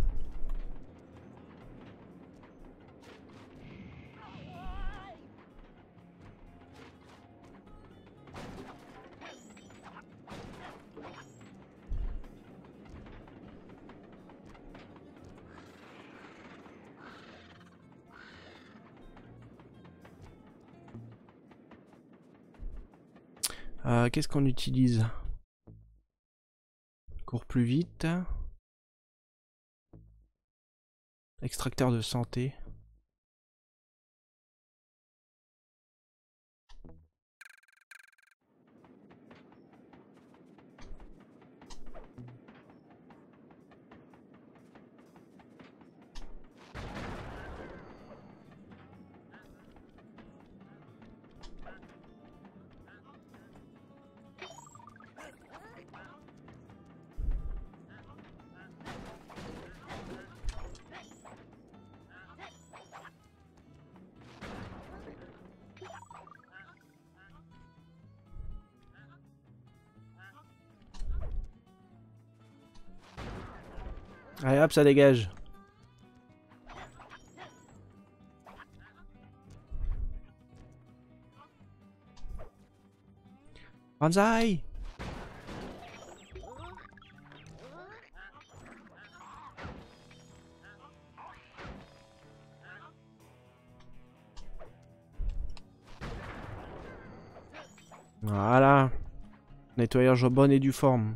Qu'est-ce qu'on utilise? Cours plus vite. Extracteur de santé. Allez hop, ça dégage. Banzai! Voilà. Nettoyage en bonne et due forme.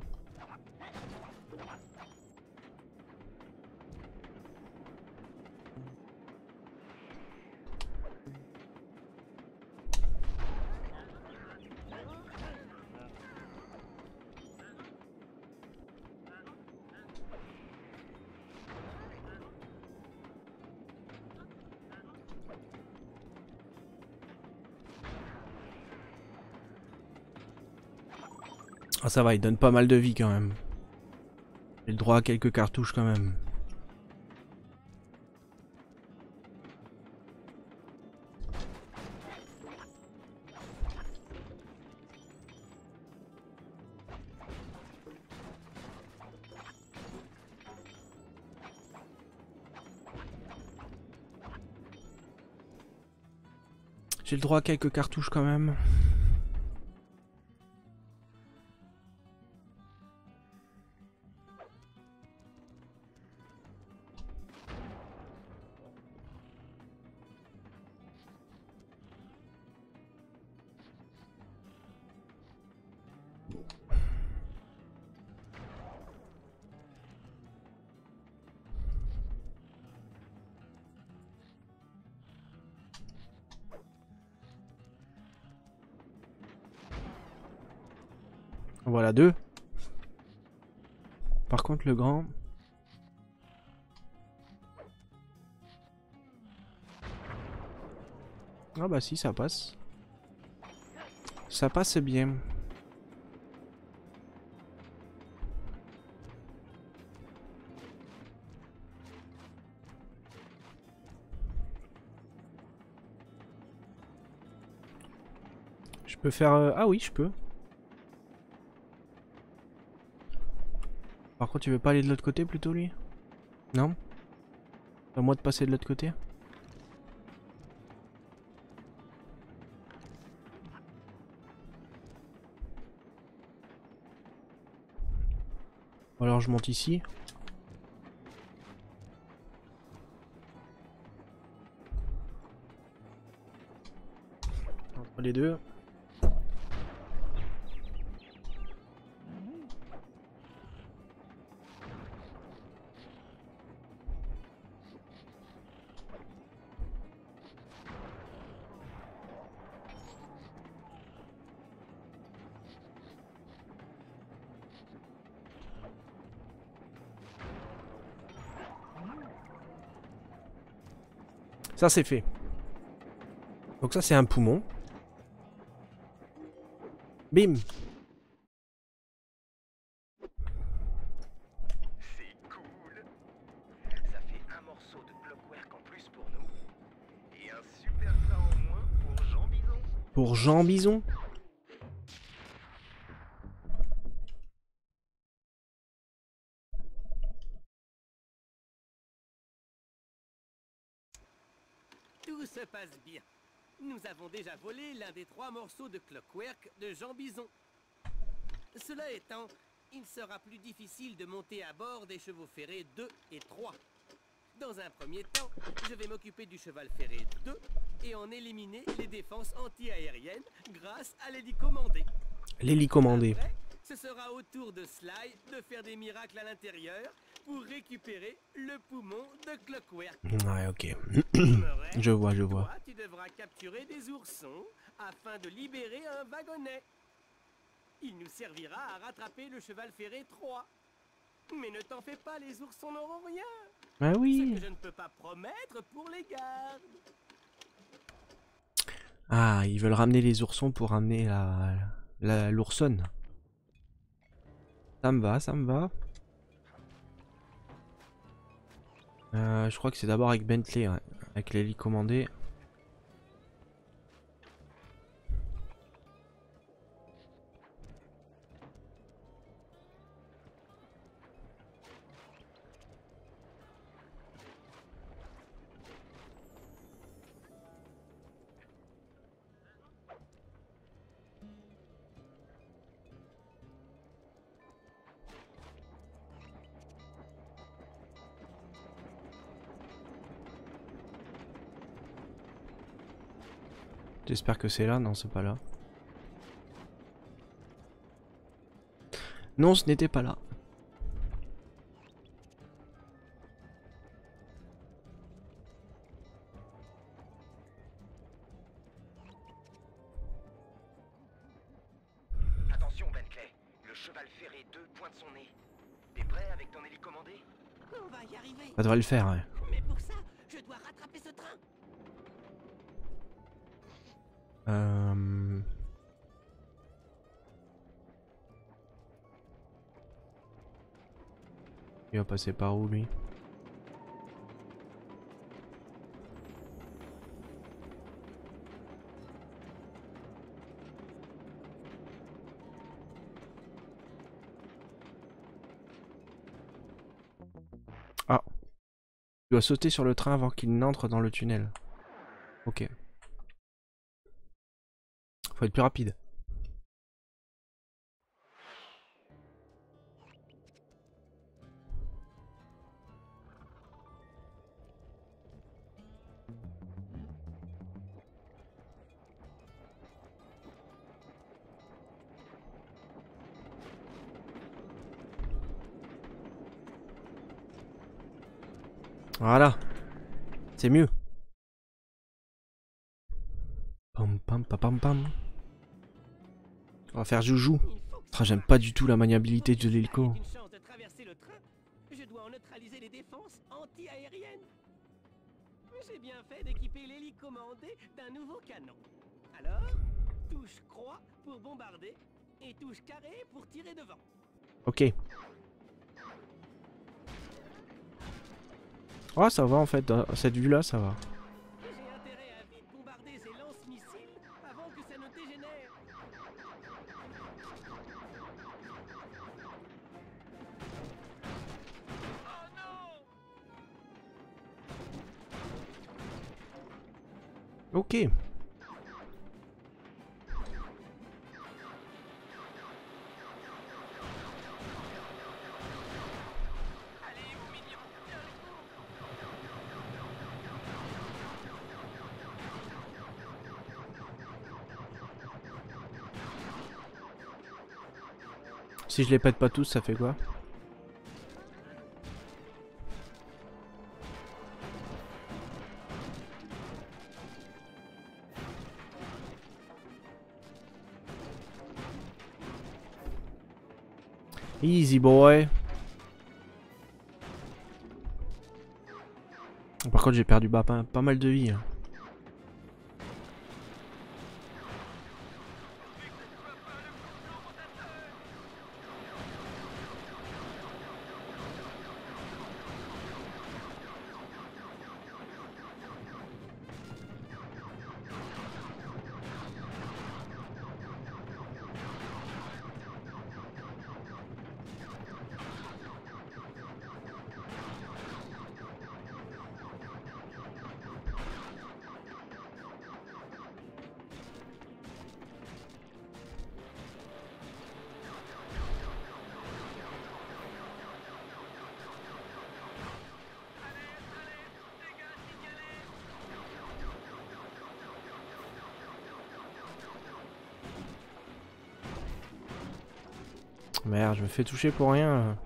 Ah ça va, il donne pas mal de vie quand même. J'ai le droit à quelques cartouches quand même. J'ai le droit à quelques cartouches quand même. Voilà 2. Par contre le grand... Ah bah si, ça passe. Ça passe bien. Je peux faire... Ah oui, je peux. Par contre, tu veux pas aller de l'autre côté plutôt, lui? Non? C'est à moi de passer de l'autre côté? Alors je monte ici. Entre les deux. Ça c'est fait. Donc ça c'est un poumon. Bim. C'est cool. Ça fait un morceau de clockwork en plus pour nous. Et un super plat en moins pour Jean Bison. Pour Jean Bison. Tout se passe bien. Nous avons déjà volé l'un des 3 morceaux de clockwork de Jean Bison. Cela étant, il sera plus difficile de monter à bord des chevaux ferrés 2 et 3. Dans un premier temps, je vais m'occuper du cheval ferré 2 et en éliminer les défenses anti-aériennes grâce à l'hélicommandé. L'hélicommandé. Après, ce sera au tour de Sly de faire des miracles à l'intérieur pour récupérer le poumon de clockwork. Ouais, ok. Murray, Je vois. toi, tu devras capturer des oursons afin de libérer un wagonnet. Il nous servira à rattraper le cheval ferré 3. Mais ne t'en fais pas, les oursons n'auront rien. Ah Ce oui. que je ne peux pas promettre pour les gardes. Ah, ils veulent ramener les oursons pour ramener l'oursonne. Ça me va, ça me va. Je crois que c'est d'abord avec Bentley, ouais. Avec l'hélicommandé. J'espère que c'est là, non c'est pas là. Non, ce n'était pas là. Attention Bentley, le cheval ferré 2 pointe son nez. T'es prêt avec ton hélicommandé? On va y arriver. Ça devrait le faire, ouais. Mais pour ça, je dois rattraper ce train. Il va passer par où lui? Ah. Tu dois sauter sur le train avant qu'il n'entre dans le tunnel. Ok. Faut être plus rapide. Voilà. C'est mieux. Pam pam pam pam pam. On va faire joujou. Il faut Ah, j'aime pas du tout la maniabilité de l'hélico. Une chance de traverser le train, je dois en neutraliser les défenses anti-aériennes. J'ai bien fait d'équiper l'hélicomandé d'un nouveau canon. Alors, touche croix pour bombarder et touche carré pour tirer devant. Ok. Oh, ça va en fait, dans cette vue là, ça va. J'ai intérêt à vite bombarder ces lance-missiles avant que ça ne dégénère. Oh non! Ok. Si je les pète pas tous, ça fait quoi? Easy boy. Par contre, j'ai perdu pas mal de vie. Hein. Merde, je me fais toucher pour rien.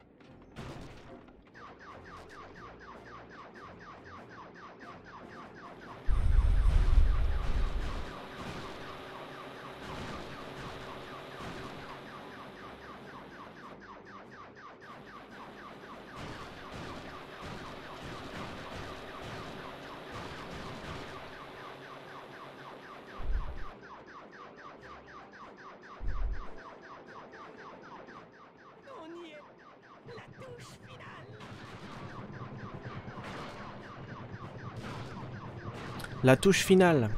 On y est. La touche finale. La touche finale.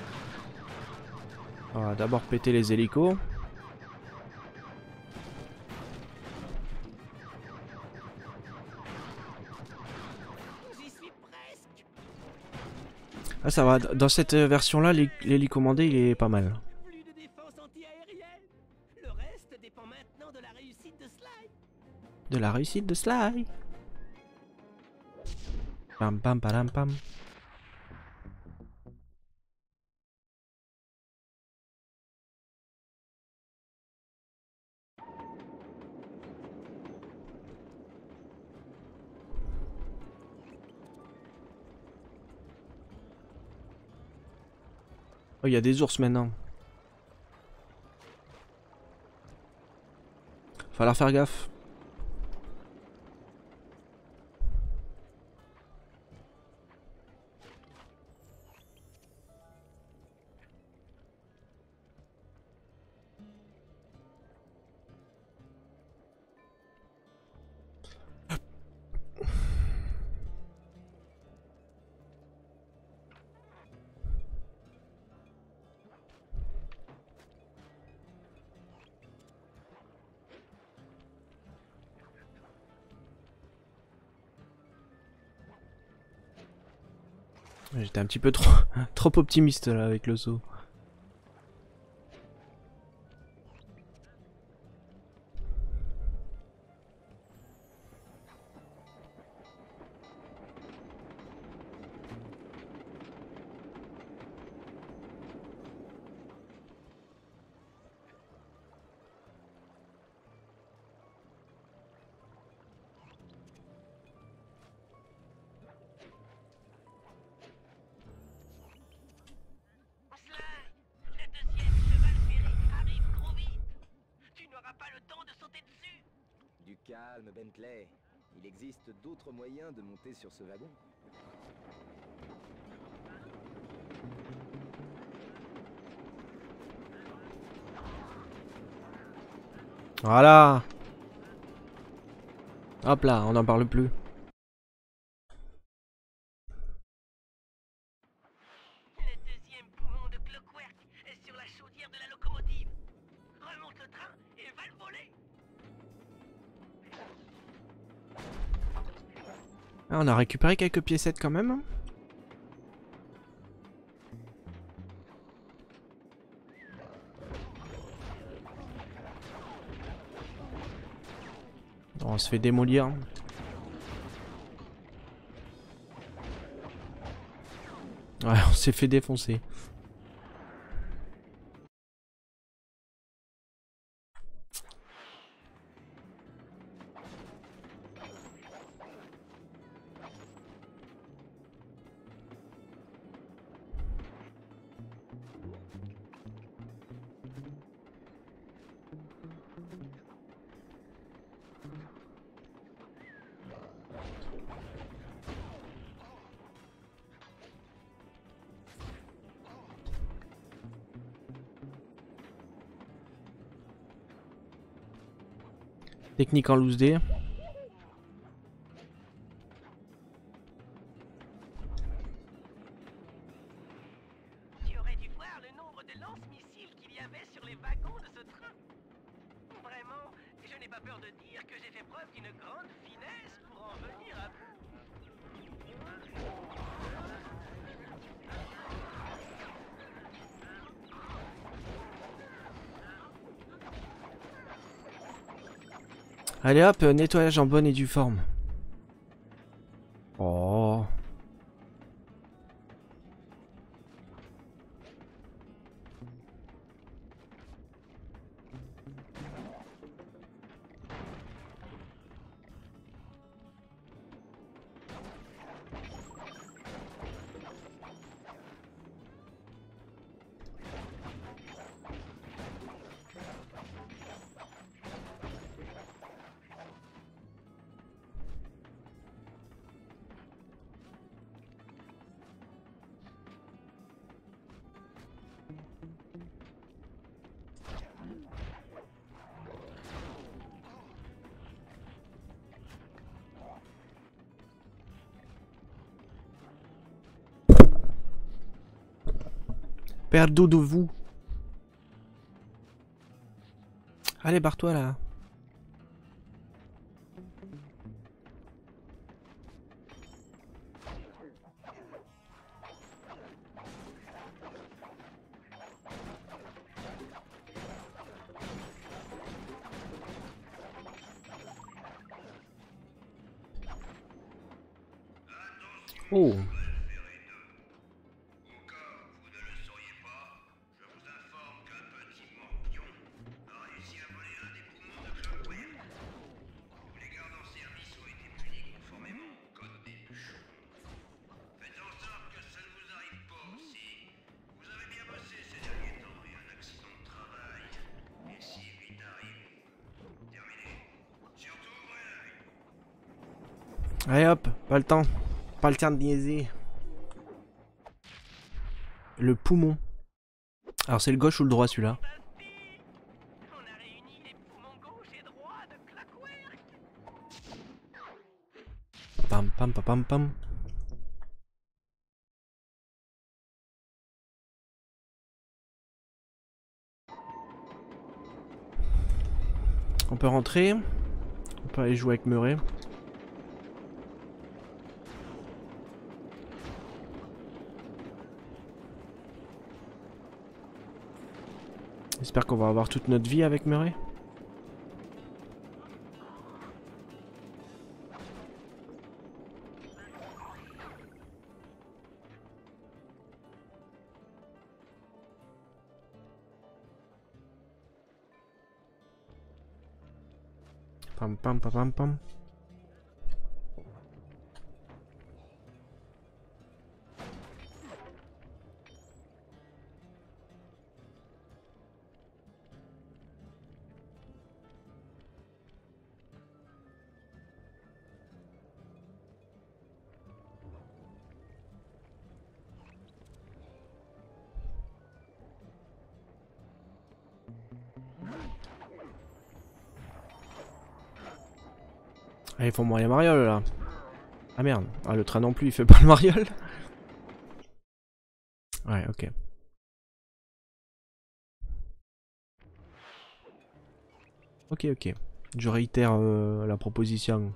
On va d'abord péter les hélicos. J'y suis presque. Ah, ça va. Dans cette version-là, l'hélicomandé, il est pas mal. Plus de défense anti-aérienne. Le reste dépend maintenant de la réussite de Sly. De la réussite de Sly. Pam pam pam pam. Oh, il y a des ours maintenant. Falloir faire gaffe. J'étais un petit peu trop, trop optimiste là avec le saut. Calme, Bentley. Il existe d'autres moyens de monter sur ce wagon. Voilà. Hop là, on n'en parle plus. Le deuxième poumon de Clockwork est sur la chaudière de la locomotive. Remonte le train et va le voler. Ah, on a récupéré quelques piécettes quand même. On se fait démolir. Ouais, on s'est fait défoncer. Technique en loose D. Tu aurais dû voir le nombre de lance-missiles qu'il y avait sur les wagons de ce train. Vraiment, je n'ai pas peur de dire que j'ai fait preuve d'une grande finesse pour en venir à bout. Allez hop, nettoyage en bonne et due forme. Oh. Perdez de vous. Allez, barre-toi là. Oh. Allez hop, pas le temps. Pas le temps de niaiser. Le poumon. Alors c'est le gauche ou le droit celui-là? On a réuni les poumons gauche et droit de Clockwork. Pam pam pam pam pam. On peut rentrer. On peut aller jouer avec Murray. J'espère qu'on va avoir toute notre vie avec Murray. Pam pam pam pam pam. Ah, ils font moins les marioles là. Ah merde. Ah, le train non plus, il fait pas le mariole. Ouais, ok. Ok, ok. Je réitère la proposition.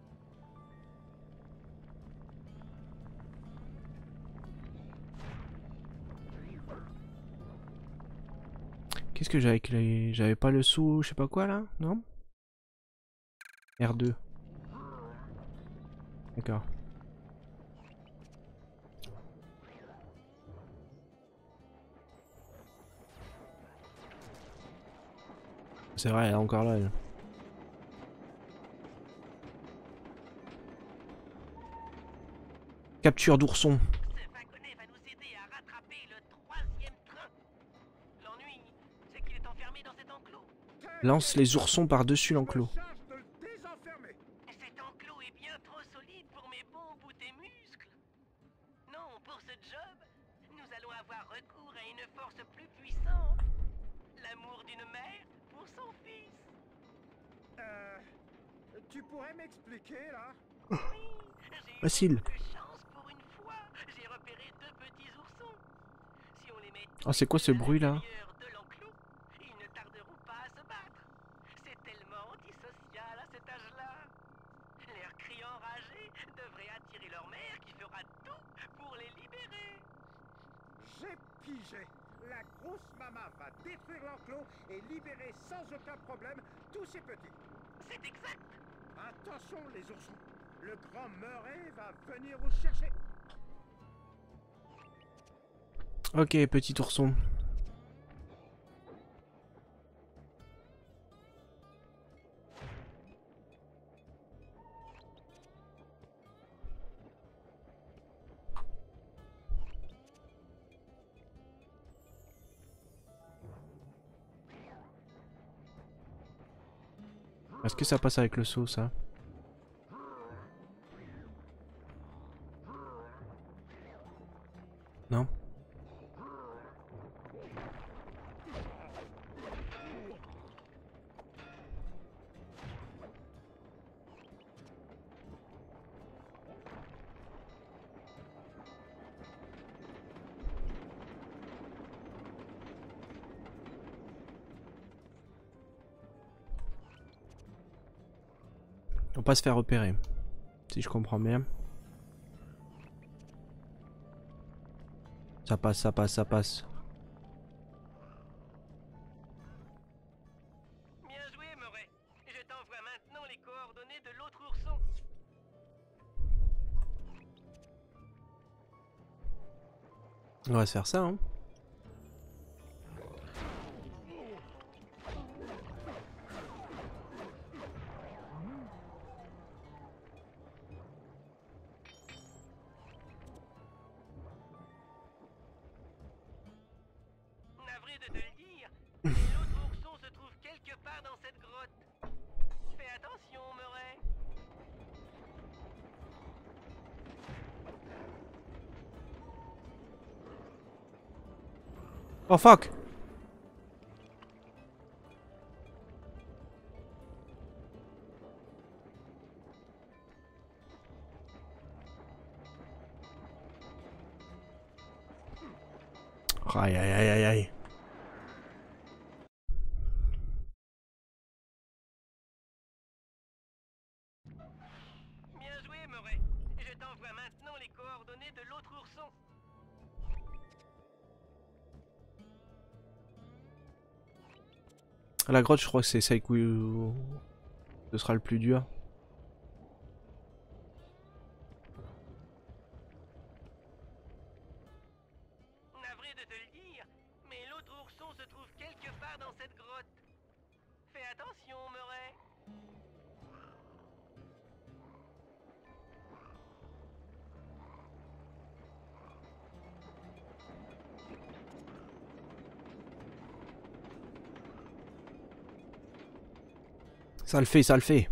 Qu'est-ce que j'avais avec les... J'avais pas le sous, je sais pas quoi là, non? R2. D'accord. C'est vrai, elle est encore là. Elle. Capture d'ourson. Ce wagonnet va nous aider à rattraper le 3e train. L'ennui, c'est qu'il est enfermé dans cet enclos. Lance les oursons par-dessus l'enclos. Charge de le désenfermer. Cet enclos est bien trop solide pour mes bons bouts et muscles. Non, pour ce job, nous allons avoir recours à une force plus puissante. L'amour d'une mère pour son fils. Tu pourrais m'expliquer là? Oui, j'ai eu Facile. beaucoup de chance pour une fois. J'ai repéré 2 petits oursons. Si on les met Oh, c'est quoi ce bruit là? l'intérieur de l'enclos, ils ne tarderont pas à se battre. C'est tellement antisocial à cet âge-là. Leurs cris enragés devraient attirer leur mère qui fera tout pour les libérer. J'ai pigé. La grosse mama va détruire l'enclos et libérer sans aucun problème tous ces petits. C'est exact. Attention les oursons. Le grand Murray va venir vous chercher. Ok, petit ourson. Est-ce que ça passe avec le saut, ça? Non? Faut pas se faire repérer, si je comprends bien. Ça passe, ça passe, ça passe. Bien joué, Murray. Je t'envoie maintenant les coordonnées de l'autre ourson. On va se faire ça, hein. Navré de te le dire, mais l'autre ourson se trouve quelque part dans cette grotte. Fais attention, Murray. Oh fuck! Aïe aïe aïe aïe aïe. Bien joué, Murray. Je t'envoie maintenant les coordonnées de l'autre ourson. La grotte, je crois que c'est celle où ce sera le plus dur. Navré de te le dire, mais l'autre ourson se trouve quelque part dans cette grotte. Fais attention, Murray. Ça le fait, ça le fait.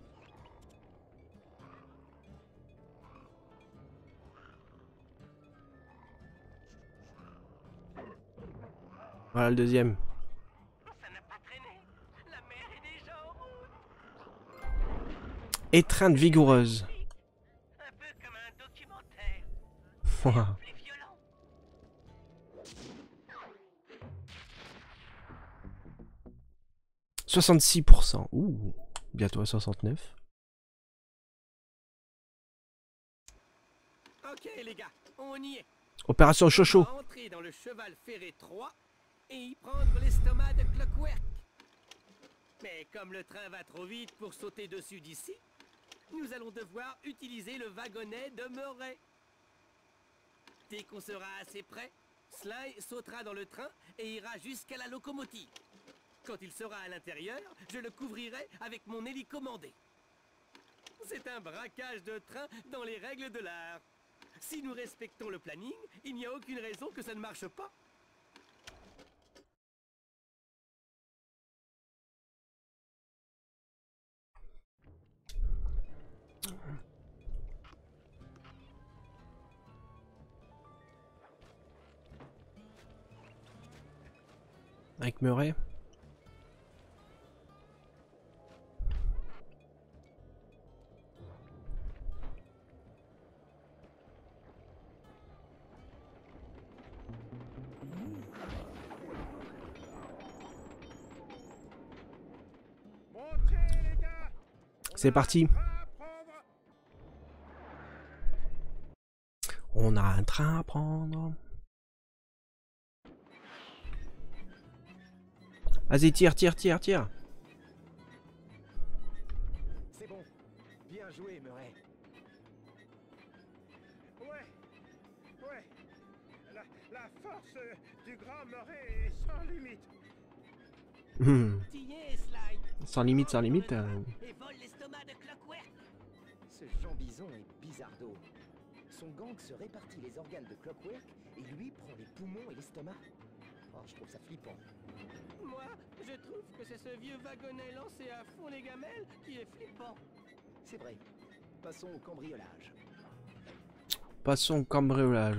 Voilà le deuxième. Ça n'a pas traîné. La mer est déjà en route. Étreinte vigoureuse. Un peu comme un documentaire. Ouah. Plus violent. 66%. Ouh. Bientôt à 69. Ok les gars, on y est. Opération On Chocho. va entrer dans le cheval ferré 3 et y prendre l'estomac de Clockwork. Mais comme le train va trop vite pour sauter dessus d'ici, nous allons devoir utiliser le wagonnet de Murray. Dès qu'on sera assez près, Sly sautera dans le train et ira jusqu'à la locomotive. Quand il sera à l'intérieur, je le couvrirai avec mon hélicomandé. C'est un braquage de train dans les règles de l'art. Si nous respectons le planning, il n'y a aucune raison que ça ne marche pas. Avec Murray. Montez, les gars. C'est parti. On a un train à prendre. On a un train à prendre. Vas-y, tire, tire, tire, tire. C'est bon. Bien joué, Murray. Ouais. Ouais. La force du grand Murray est sans limite. T'y es, Sly. Sans limite, sans limite. Et vole l'estomac de Clockwork. Ce Jean Bison est bizardo. Son gang se répartit les organes de Clockwork et lui prend les poumons et l'estomac. Oh, je trouve ça flippant. Moi, je trouve que c'est ce vieux wagonnet lancé à fond les gamelles qui est flippant. C'est vrai. Passons au cambriolage. Passons au cambriolage.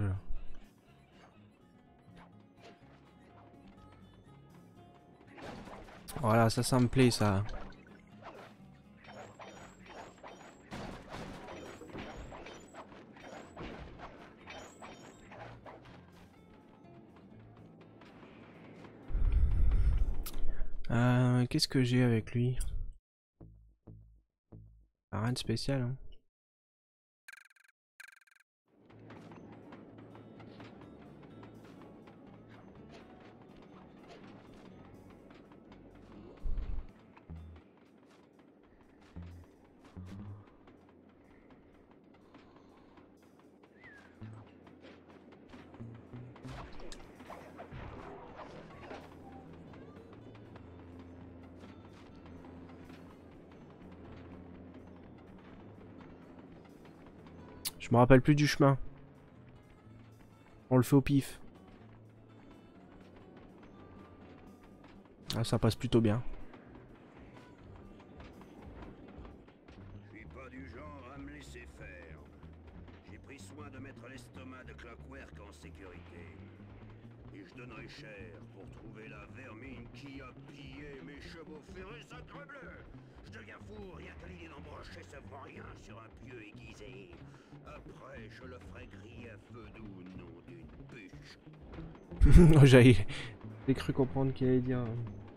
Voilà, ça me plaît, ça. Qu'est-ce que j'ai avec lui? Rien de spécial, hein. Je me rappelle plus du chemin. On le fait au pif. Ah, ça passe plutôt bien. Je suis pas du genre à me laisser faire. J'ai pris soin de mettre l'estomac de Clockwork en sécurité. Et je donnerai cher pour trouver la vermine qui a pillé mes chevaux ferrés sacrebleu. Je deviens fou rien qu'à l'idée d'embrocher ce vaurien sur un pieu aiguisé. Après, je le ferai griller à feu doux, nom d'une bûche. J'ai cru comprendre qu'il allait dire...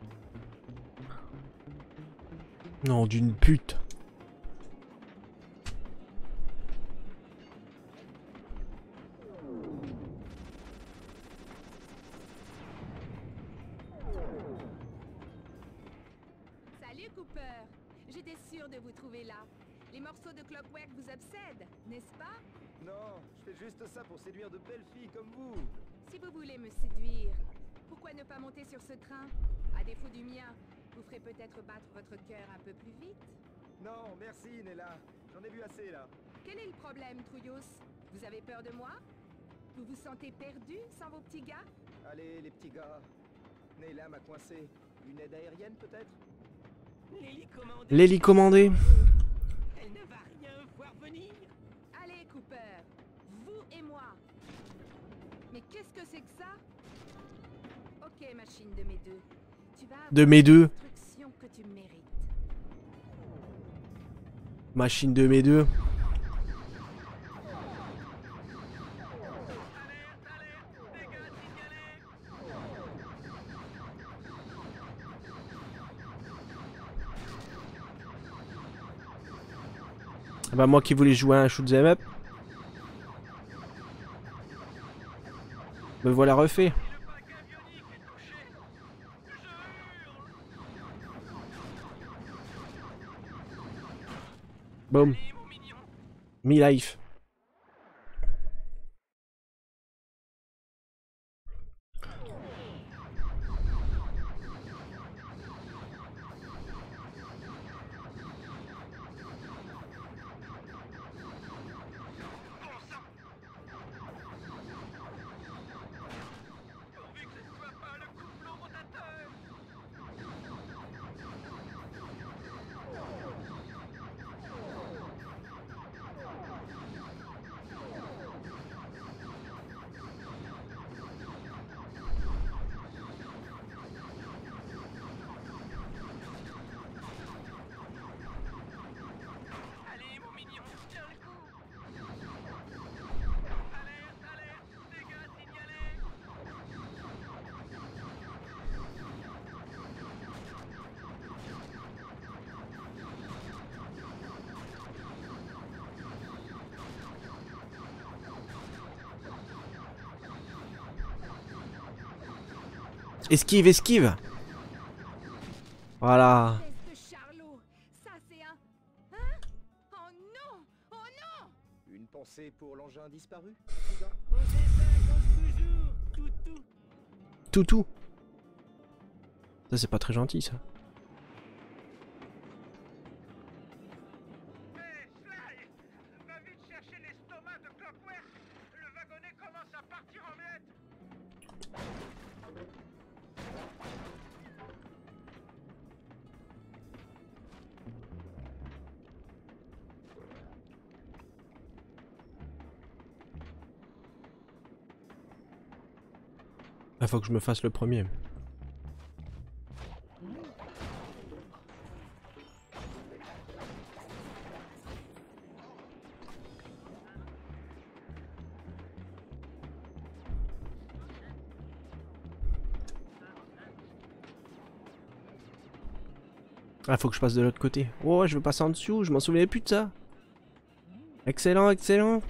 Non, d'une pute. Salut Cooper. J'étais sûre de vous trouver là. Les morceaux de Clockwork vous obsèdent, n'est-ce pas? Non, je fais juste ça pour séduire de belles filles comme vous. Si vous voulez me séduire, pourquoi ne pas monter sur ce train? À défaut du mien, vous ferez peut-être battre votre cœur un peu plus vite. Non, merci Nella. J'en ai vu assez là. Quel est le problème, Trouillos? Vous avez peur de moi? Vous vous sentez perdu sans vos petits gars? Allez les petits gars. Nella m'a coincé. Une aide aérienne peut-être? L'hélicomandé. Elle ne va rien voir venir. Allez, Cooper. Vous et moi. Mais qu'est-ce que c'est que ça? Ok, machine de mes deux. Tu vas avoir De mes deux. l'instruction que tu mérites. Machine de mes deux. Ah bah moi qui voulais jouer à un shoot 'em up. Me voilà refait. Boom. Mi-life. Esquive, esquive. Voilà. Test de Charlot. Ça c'est un... Hein? Oh non! Oh non! Une pensée pour l'engin disparu? Toutou. Ça c'est pas très gentil ça. Hé, Sly! Va vite chercher l'estomac de Clockwork! Le wagonnet commence à partir en miettes! Il faut que je me fasse le premier. Ah, faut que je passe de l'autre côté. Oh, je veux passer en dessous, je m'en souvenais plus de ça. Excellent, excellent.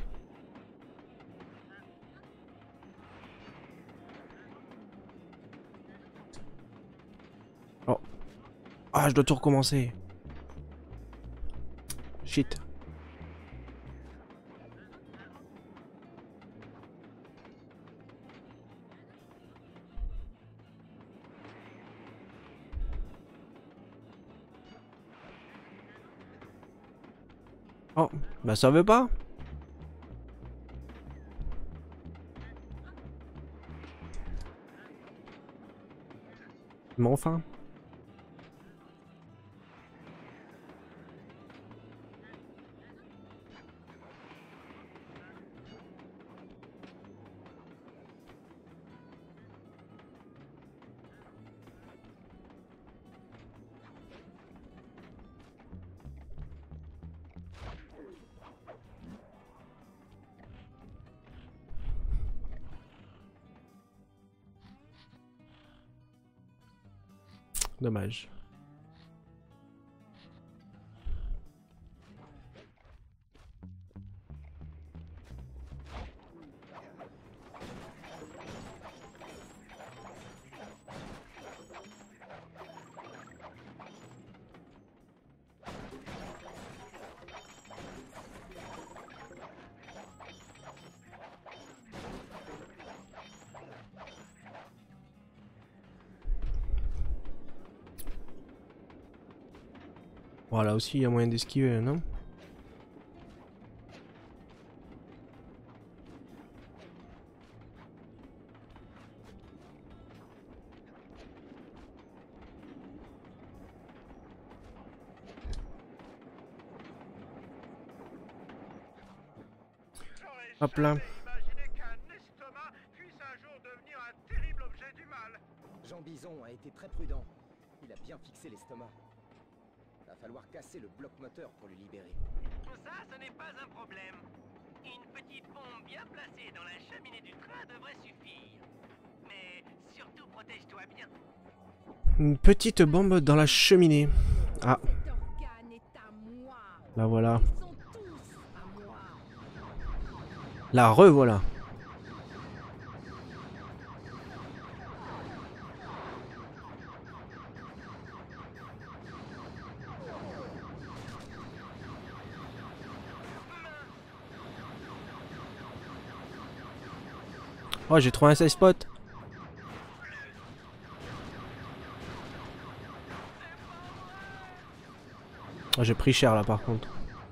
Oh. Ah, je dois tout recommencer. Shit. Oh, bah ça veut pas. Mais enfin. Dommage. Voilà aussi, il y a moyen d'esquiver, non? Hop là. Imaginez qu'un estomac puisse un jour devenir un terrible objet du mal. Jean Bison a été très prudent. Il a bien fixé l'estomac. Va falloir casser le bloc moteur pour le libérer. Ça, ce n'est pas un problème. Une petite bombe bien placée dans la cheminée du train devrait suffire. Mais surtout, protège-toi bien. Une petite bombe dans la cheminée. Ah. Cet organe est à moi. La voilà. Ils sont tous à moi. La revoilà. Oh, j'ai trouvé un safe spot. Oh, j'ai pris cher là par contre.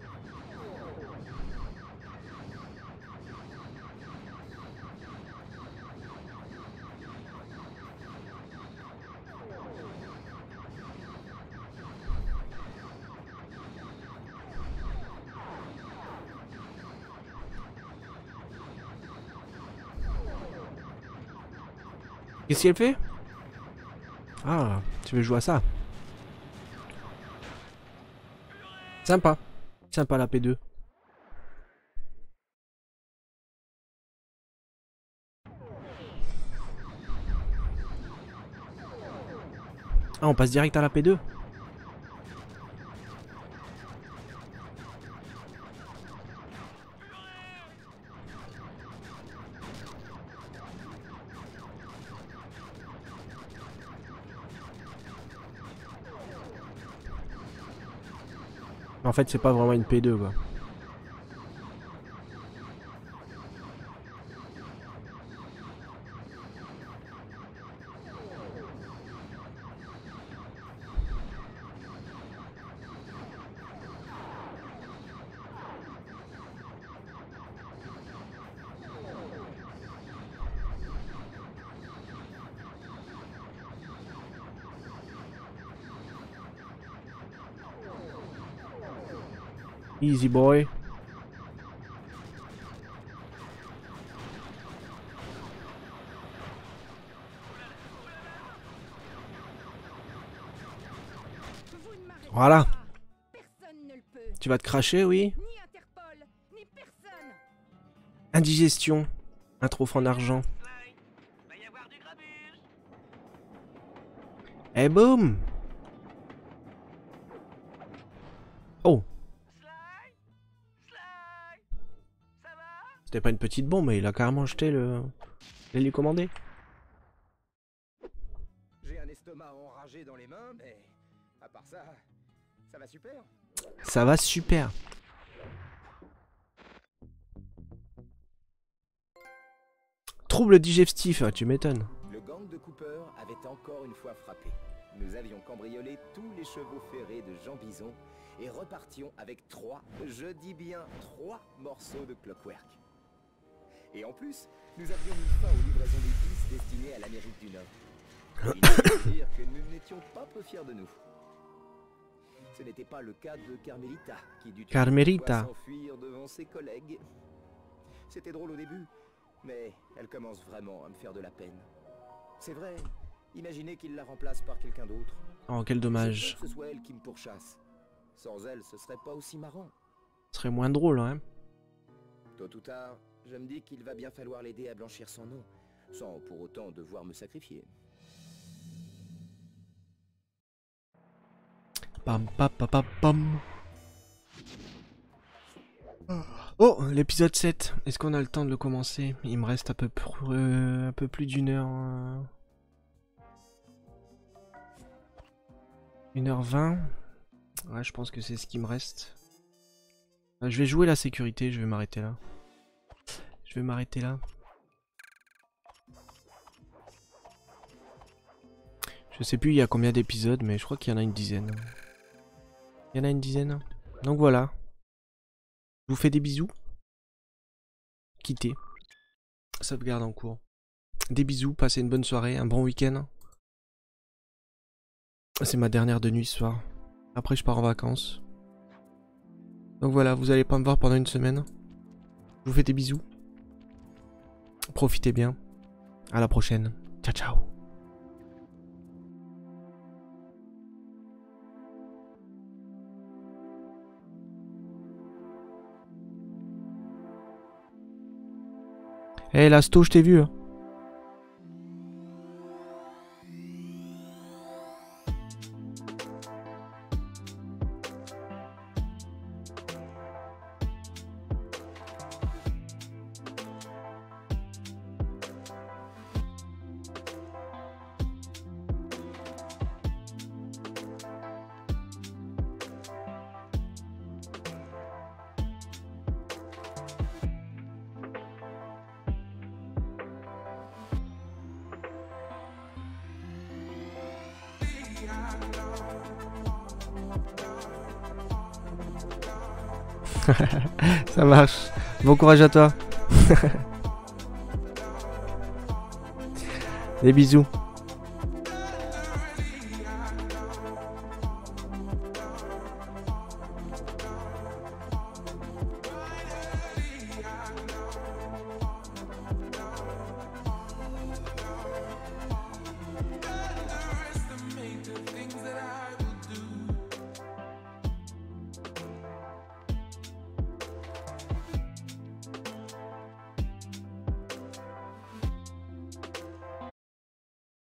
Qu'est-ce qu'elle fait? Ah, tu veux jouer à ça? Sympa. Sympa la P2. Ah, on passe direct à la P2? En fait, c'est pas vraiment une P2 quoi. Easy boy. Vous ne m'arrêtez Voilà. pas. Personne ne le peut. Tu vas te cracher, oui? Ni Interpol, ni personne. Indigestion. Un trophée en argent. Sly, va y avoir du grabuge. Et boum! Oh! Sly, Sly, ça va? C'était pas une petite bombe, mais il a carrément jeté le l'hélicommandé. J'ai un estomac enragé dans les mains, mais à part ça, ça va super. Ça va super. Trouble digestif, tu m'étonnes. Le gang de Cooper avait encore une fois frappé. Nous avions cambriolé tous les chevaux ferrés de Jean Bison et repartions avec 3, je dis bien 3 morceaux de Clockwork. Et en plus, nous avions mis fin aux livraisons d'épices destinées à l'Amérique du Nord. Il faut dire que nous n'étions pas peu fiers de nous. Ce n'était pas le cas de Carmelita, qui dut Carmelita. s'enfuir devant ses collègues. C'était drôle au début, mais elle commence vraiment à me faire de la peine. C'est vrai, imaginez qu'il la remplace par quelqu'un d'autre. Oh, quel dommage. Je veux que ce soit elle qui me pourchasse. Sans elle, ce serait pas aussi marrant. Ce serait moins drôle, hein. Tôt ou tard, je me dis qu'il va bien falloir l'aider à blanchir son nom, sans pour autant devoir me sacrifier. Pam pam pam pam pam. Oh, l'épisode 7. Est-ce qu'on a le temps de le commencer? Il me reste un peu plus d'une heure. 1h20. Ouais, je pense que c'est ce qui me reste. Je vais jouer la sécurité, je vais m'arrêter là. Je vais m'arrêter là. Je sais plus il y a combien d'épisodes, mais je crois qu'il y en a une dizaine. Il y en a une dizaine. Donc voilà. Je vous fais des bisous. Quittez. Sauvegarde en cours. Des bisous, passez une bonne soirée, un bon week-end. C'est ma dernière de nuit ce soir. Après je pars en vacances. Donc voilà, vous allez pas me voir pendant une semaine. Je vous fais des bisous. Profitez bien. À la prochaine. Ciao ciao. Eh, Lasto, je t'ai vu. Hein. Ça marche. Bon courage à toi. Des bisous.